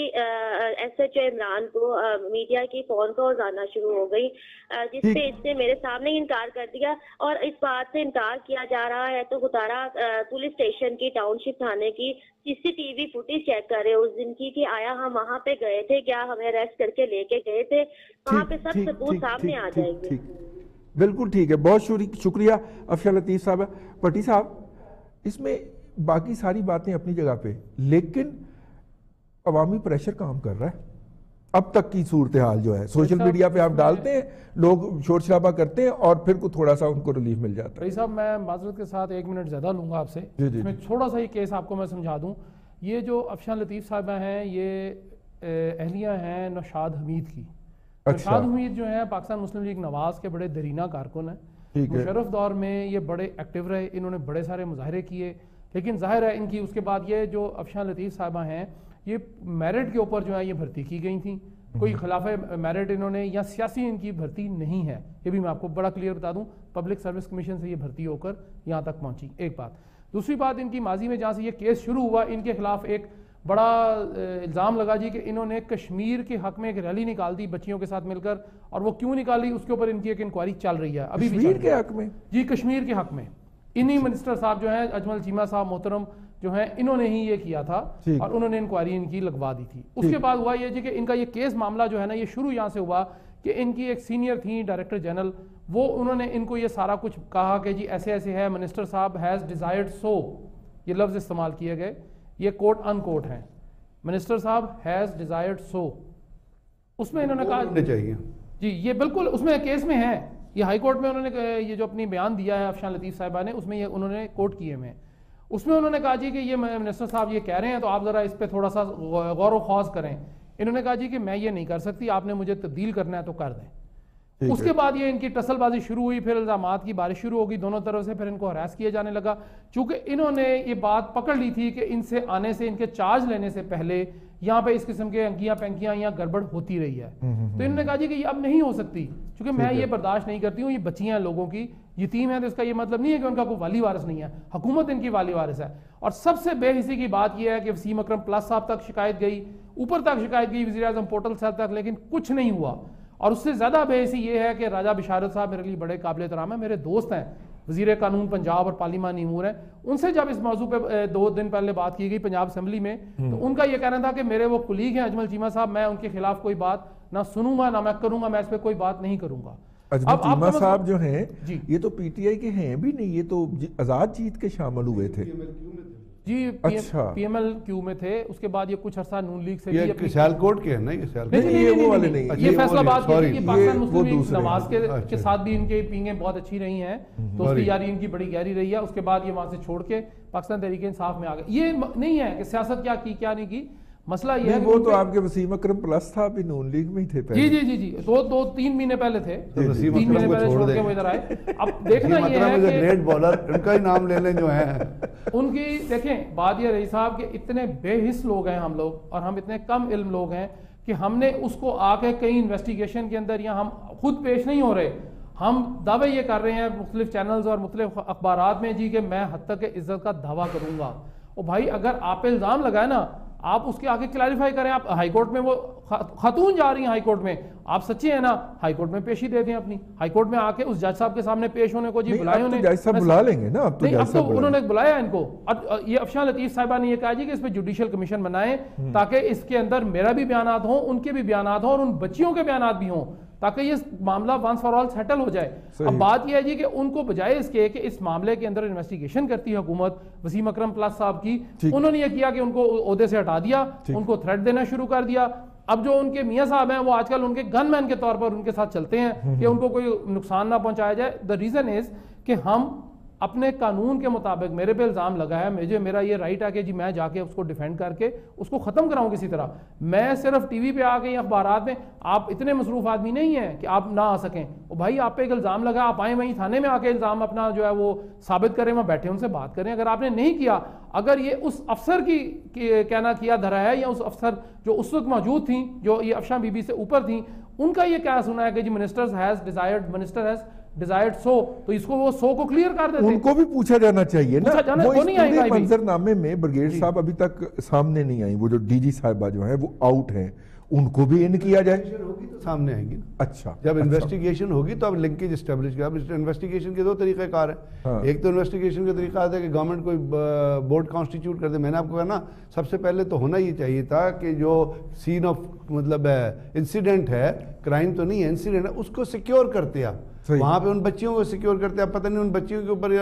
SHO इमरान को मीडिया की फोन कॉल्स आना शुरू हो गई, जिसपे इसने मेरे सामने ही इनकार कर दिया। और इस बात से इनकार किया जा रहा है तो गुतारा पुलिस स्टेशन की टाउनशिप थाने की CCTV फुटेज चेक करे उस दिन की कि आया हम वहाँ पे गए थे, क्या हमें अरेस्ट करके लेके गए थे, वहाँ पे सब सबूत सामने आ जाएंगे।
बिल्कुल ठीक है, बहुत शुक्रिया अफशान लतीफ़ साहब। पट्टी साहब, इसमें बाकी सारी बातें अपनी जगह पे, लेकिन अवामी प्रेशर काम कर रहा है। अब तक की सूरत हाल जो है सोशल मीडिया पे आप डालते हैं, लोग शोर शराबा करते हैं और फिर को थोड़ा सा उनको रिलीफ मिल जाता है।
भाई साहब, मैं माजरत के साथ 1 मिनट ज़्यादा लूँगा आपसे। इसमें थोड़ा सा ही केस आपको मैं समझा दूँ। ये जो अफशान लतीफ़ साहबा हैं, ये अहलिया हैं नौशाद हमीद की। नौशाद हमीद जो है पाकिस्तान मुस्लिम लीग नवाज के बड़े दरीना कारकुन हैं। मुशर्रफ दौर में ये बड़े एक्टिव रहे, इन्होंने बड़े सारे मुजाहरे किए, लेकिन जाहिर है इनकी उसके बाद ये जो अफशान लतीफ़ साहबा हैं, ये मेरिट के ऊपर जो है ये भर्ती की गई थी। कोई खिलाफ मेरिट इन्होंने या सियासी इनकी भर्ती नहीं है, ये भी मैं आपको बड़ा क्लियर बता दूं। पब्लिक सर्विस कमीशन से ये भर्ती होकर यहाँ तक पहुँची, एक बात। दूसरी बात, इनकी माजी में जहाँ से ये केस शुरू हुआ, इनके खिलाफ एक बड़ा इल्ज़ाम लगा जी कि इन्होंने कश्मीर के हक में एक रैली निकाल दी बच्चियों के साथ मिलकर, और वो क्यों निकाली उसके ऊपर इनकी एक इंक्वायरी चल रही है अभी भी।
कश्मीर के हक में? जी,
कश्मीर के हक में। इन्हीं मिनिस्टर साहब जो हैं, अजमल चीमा साहब मोहतरम जो हैं, इन्होंने ही ये किया था और उन्होंने इंक्वायरी इनकी लगवा दी थी। उसके बाद हुआ ये जी कि इनका ये केस मामला जो है ना, ये शुरू यहाँ से हुआ कि इनकी एक सीनियर थी डायरेक्टर जनरल, वो उन्होंने इनको ये सारा कुछ कहा कि जी ऐसे ऐसे है, मिनिस्टर साहब हैज़ डिजायर्ड सो, ये लफ्ज़ इस्तेमाल किए गए, ये कोट अनकोट हैं, मिनिस्टर साहब हैज़ डिजायर्ड सो। उसमें इन्होंने कहा
चाहिए
जी, ये बिल्कुल उसमें केस में है, ये हाई कोर्ट में उन्होंने ये जो अपनी बयान दिया है अफशान लतीफ़ साहिबा ने, उसमें ये उन्होंने कोट किए में, उसमें उन्होंने कहा जी कि ये मिनिस्टर साहब ये कह रहे हैं तो आप ज़रा इस पर थोड़ा सा गौर व खौज करें। इन्होंने कहा जी कि मैं ये नहीं कर सकती, आपने मुझे तब्दील करना है तो कर दें। उसके बाद ये इनकी टसलबाजी शुरू हुई, फिर इल्ज़ामात की बारिश शुरू होगी दोनों तरफ से, फिर इनको हरास किया जाने लगा। चूंकि इन्होंने ये बात पकड़ ली थी कि इनसे आने से, इनके चार्ज लेने से पहले यहाँ पे इस किस्म के अंकियां पैंकियां यहाँ गड़बड़ होती रही है, तो इन्होंने कहा जी कि ये अब नहीं हो सकती, क्योंकि मैं ये बर्दाश्त नहीं करती हूँ, ये बच्चियां लोगों की यतीम है, तो इसका ये मतलब नहीं है कि उनका कोई वाली वारिस नहीं है, हुकूमत इनकी वाली वारिस है। और सबसे बेहिसी की बात यह है कि वसीम अकरम प्लस साहब तक शिकायत गई, ऊपर तक शिकायत गई, वज़ीर आज़म पोर्टल साहब तक, लेकिन कुछ नहीं हुआ। और उससे ज़्यादा बेहिसी ये है कि राजा बिशारत साहब मेरे लिए बड़े काबिल एहतराम है, मेरे दोस्त हैं, वज़ीर कानून पंजाब और पार्लिमानी अमूर हैं, उनसे जब इस मौजू पे 2 दिन पहले बात की गई पंजाब असेंबली में, तो उनका ये कहना था कि मेरे वो कुलीग हैं अजमल चीमा साहब, मैं उनके खिलाफ कोई बात ना सुनूंगा ना मैं करूंगा, मैं इस पर कोई बात नहीं करूंगा।
अजमल चीमा साहब जो हैं ये तो PTI के हैं भी नहीं, ये तो आज़ाद जीत के शामिल हुए थे
जी,
अच्छा,
PMLQ में थे। उसके बाद ये कुछ अर्सा नून लीग से
भी सियालकोट के हैं ना,
ये वो वाले नहीं,
ये फैसलाबाद के पाकिस्तान मुस्लिम लीग नवाज के साथ भी इनके पींगे बहुत अच्छी रही हैं, तो उसकी यारी इनकी बड़ी गहरी रही है। उसके बाद ये वहां से छोड़ के पाकिस्तान तहरीक इंसाफ में आ गए। ये नहीं है कि सियासत क्या की क्या नहीं की, मसला ये है
वो तो आपके वसीम अकरम प्लस था भी नून लीग में ही थे पहले।
जी जी जी जी, 2-3 महीने पहले थे, 3 महीने पहले छोड़ के वो इधर आए। अब देखना ये है कि
ग्रेट बॉलर, उनका ही नाम ले लें जो है
उनकी। देखें बात ये रही साहब कि इतने बेहिस लोग हैं हम लोग, और हम इतने कम इल्म लोग हैं कि हमने उसको आके कहीं इन्वेस्टिगेशन के अंदर या हम खुद पेश नहीं हो रहे, ہم دعوے یہ کر رہے ہیں مختلف چینلز اور مختلف اخبارات میں جی کہ میں حد تک عزت کا دعویٰ کروں گا. اور بھائی اگر آپ پہ الزام لگائے نا آپ اس کے آگے کلیریفائی کریں. آپ ہائی کورٹ میں وہ خاتون جا رہی ہیں ہائی کورٹ میں, آپ سچے ہیں نا ہائی کورٹ میں پیشی دے دیں اپنی, ہائی کورٹ میں آ کے اس جج صاحب کے سامنے پیش ہونے کو. جی بلائے انہیں,
جج صاحب بلا لیں گے نا, اب
تو انہوں نے بلایا ان کو. یہ افشاں لطیف صاحبہ نے یہ کہا جی کہ اس پہ جوڈیشل کمیشن بنائیں تاکہ اس کے اندر میرا بھی بیانات ہوں, ان کے بھی بیانات ہوں اور ان بچیوں کے بیانات بھی ہوں, تاکہ یہ معاملہ وانس فار آل سیٹل ہو جائے. اب بات یہ ہے جی کہ ان کو بجائے اس کے کہ اس معاملے کے اندر انویسٹیگیشن کرتی ہے حکومت وسیم اکرم پلس صاحب کی, انہوں نے یہ کیا کہ ان کو عہدے سے ہٹا دیا, ان کو تھریٹ دینا شروع کر دیا. اب جو ان کے میاں صاحب ہیں وہ آج کل ان کے گن مین کے طور پر ان کے ساتھ چلتے ہیں کہ ان کو کوئی نقصان نہ پہنچایا جائے. دا ریزن از کہ ہم اپنے قانون کے مطابق, میرے پہ الزام لگا ہے, میرا یہ رائٹ ہے کہ جی میں جا کے اس کو ڈیفینڈ کر کے اس کو ختم کراؤں کسی طرح. میں صرف ٹی وی پہ آ کے یا اخبارات میں, آپ اتنے مصروف آدمی نہیں ہیں کہ آپ نہ آ سکیں. اور بھائی آپ پہ ایک الزام لگا, آپ آئیں وہیں تھانے میں آ کے الزام اپنا جو ہے وہ ثابت کریں, وہاں بیٹھے ان سے بات کریں. اگر آپ نے نہیں کیا, اگر یہ اس افسر کی کہنا کیا دھرا ہے یا اس افسر جو اس وقت موجود تھیں جو یہ افشاں بی بی سے اوپر تھیں, ان کا یہ کیا سنا ہے کہ جی منسٹر ہیز ڈیزائرڈ سو, تو اس کو وہ سو کو کلیئر کر دیتے.
ان کو بھی پوچھا جانا چاہیے نا. وہ اس پورے منظر نامے میں بریگیڈ صاحب ابھی تک سامنے نہیں آئی, وہ جو ڈی جی صاحبہ جو ہیں وہ آؤٹ ہیں, ان کو بھی ان کیا جائے.
ہوگی تو سامنے آئیں گی.
اچھا,
جب انویسٹیگیشن ہوگی تو اب لنکیج اسٹیبلش کیا. اب انویسٹیگیشن کے دو طریقہ کار ہیں. ایک تو انویسٹیگیشن کا طریقہ آتا ہے کہ گورنمنٹ کوئی بورڈ کانسٹیٹیوٹ کر دے. میں نے آپ کو کہا نا سب سے پہلے تو ہونا یہ چاہیے تھا کہ جو سین آف مطلب انسیڈنٹ ہے, کرائم تو نہیں ہے, انسیڈنٹ ہے, اس کو سیکیور کرتے آپ. وہاں پہ ان بچیوں کو سیکیور کرتے ہیں. اب پتہ نہیں ان بچیوں کے اوپر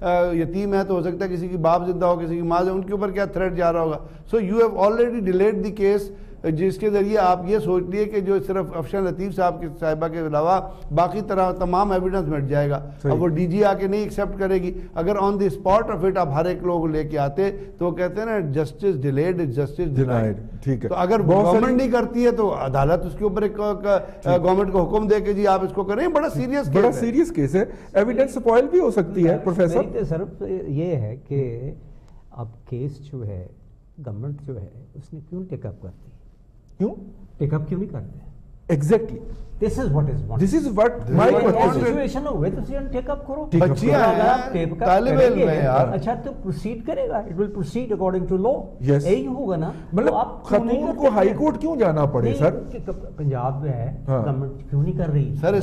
یتیم ہے تو ہو سکتا ہے کسی کی باپ زندہ ہو, کسی کی ماں, ان کے اوپر کیا تھریٹ جا رہا ہوگا. So you have already delayed the case, جس کے ذریعے آپ یہ سوچ لیے کہ جو صرف افشاں لطیف صاحبہ کے علاوہ باقی طرح تمام ایویڈنس مٹ جائے گا. اب وہ ڈی جی آ کے نہیں ایکسیپٹ کرے گی. اگر on the spot of it آپ ہر ایک لوگ لے کے آتے تو وہ کہتے ہیں نا justice delayed is justice denied.
ٹھیک ہے,
تو اگر گورنمنٹ نہیں کرتی ہے تو عدالت اس کے اوپر ایک گورنمنٹ کو حکم دے کہ جی آپ اس کو کریں. بڑا
سیریس کیس ہے, ایویڈنس سپوائل بھی ہو سکتی ہے. پروفیسر
صرف یہ ہے کہ اب کیس جو ہے گورنمنٹ جو ہے اس نے کیوں ٹیک اپ کرتی, کیوں ٹیک اپ کیوں نہیں کرتے؟
Exactly
This is what is wanted.
This is what my
situation ہوئے تو ٹیک اپ کرو.
بچیاں ہیں, طالب علم ہیں یار.
اچھا تو پروسیڈ کرے گا, it will proceed according to law. یہی ہوگا نا.
مطلب خاتون کو ہائی کورٹ کیوں جانا پڑے سر؟
پنجاب میں ہے گورنمنٹ کیوں نہیں کر رہی
سر؟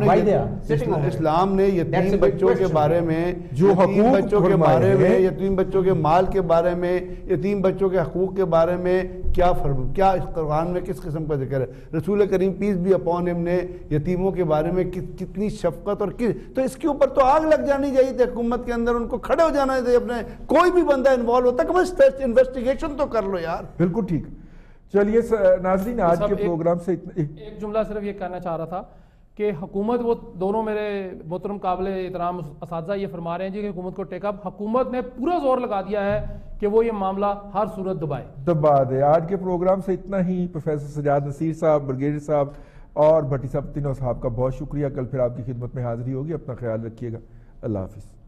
اسلام نے یتیم بچوں کے بارے میں, جو حقوق بچوں کے بارے میں, یتیم بچوں کے مال کے بارے میں, یتیم بچوں کے حقوق کے بارے میں کیا اس قرآن میں کس قسم کا ذکر ہے؟ رسول کریم پیس بی اپون ہم نے یتیموں کے بارے میں کتنی شفقت اور تو اس کے اوپر تو آگ لگ جانی چاہیے تھی حکومت کے اندر. ان کو کھڑے ہو جانا چاہیے. اپنے کوئی بھی بندہ انوالو ہوتا کہ انویسٹیگیشن تو کر لو یار.
بالکل ٹھیک. چلیے ناظرین آج کے پروگرام سے
ایک جملہ صرف یہ کہنا چاہ رہا تھا کہ حکومت, وہ دونوں میرے محترم قابل احترام اساتذہ یہ فرما رہے ہیں جی کہ حکومت کو ٹیک اپ, حکومت نے پورا زور لگا دیا ہے کہ وہ یہ معاملہ ہر صورت
دبا دے. آج کے پروگرام سے اتنا ہی. پروفیسر سجاد نصیر صاحب, بریگیڈیئر صاحب اور بھٹی صاحب, تینوں صاحب کا بہت شکریہ. کل پھر آپ کی خدمت میں حاضری ہوگی. اپنا خیال رکھیے گا. اللہ حافظ.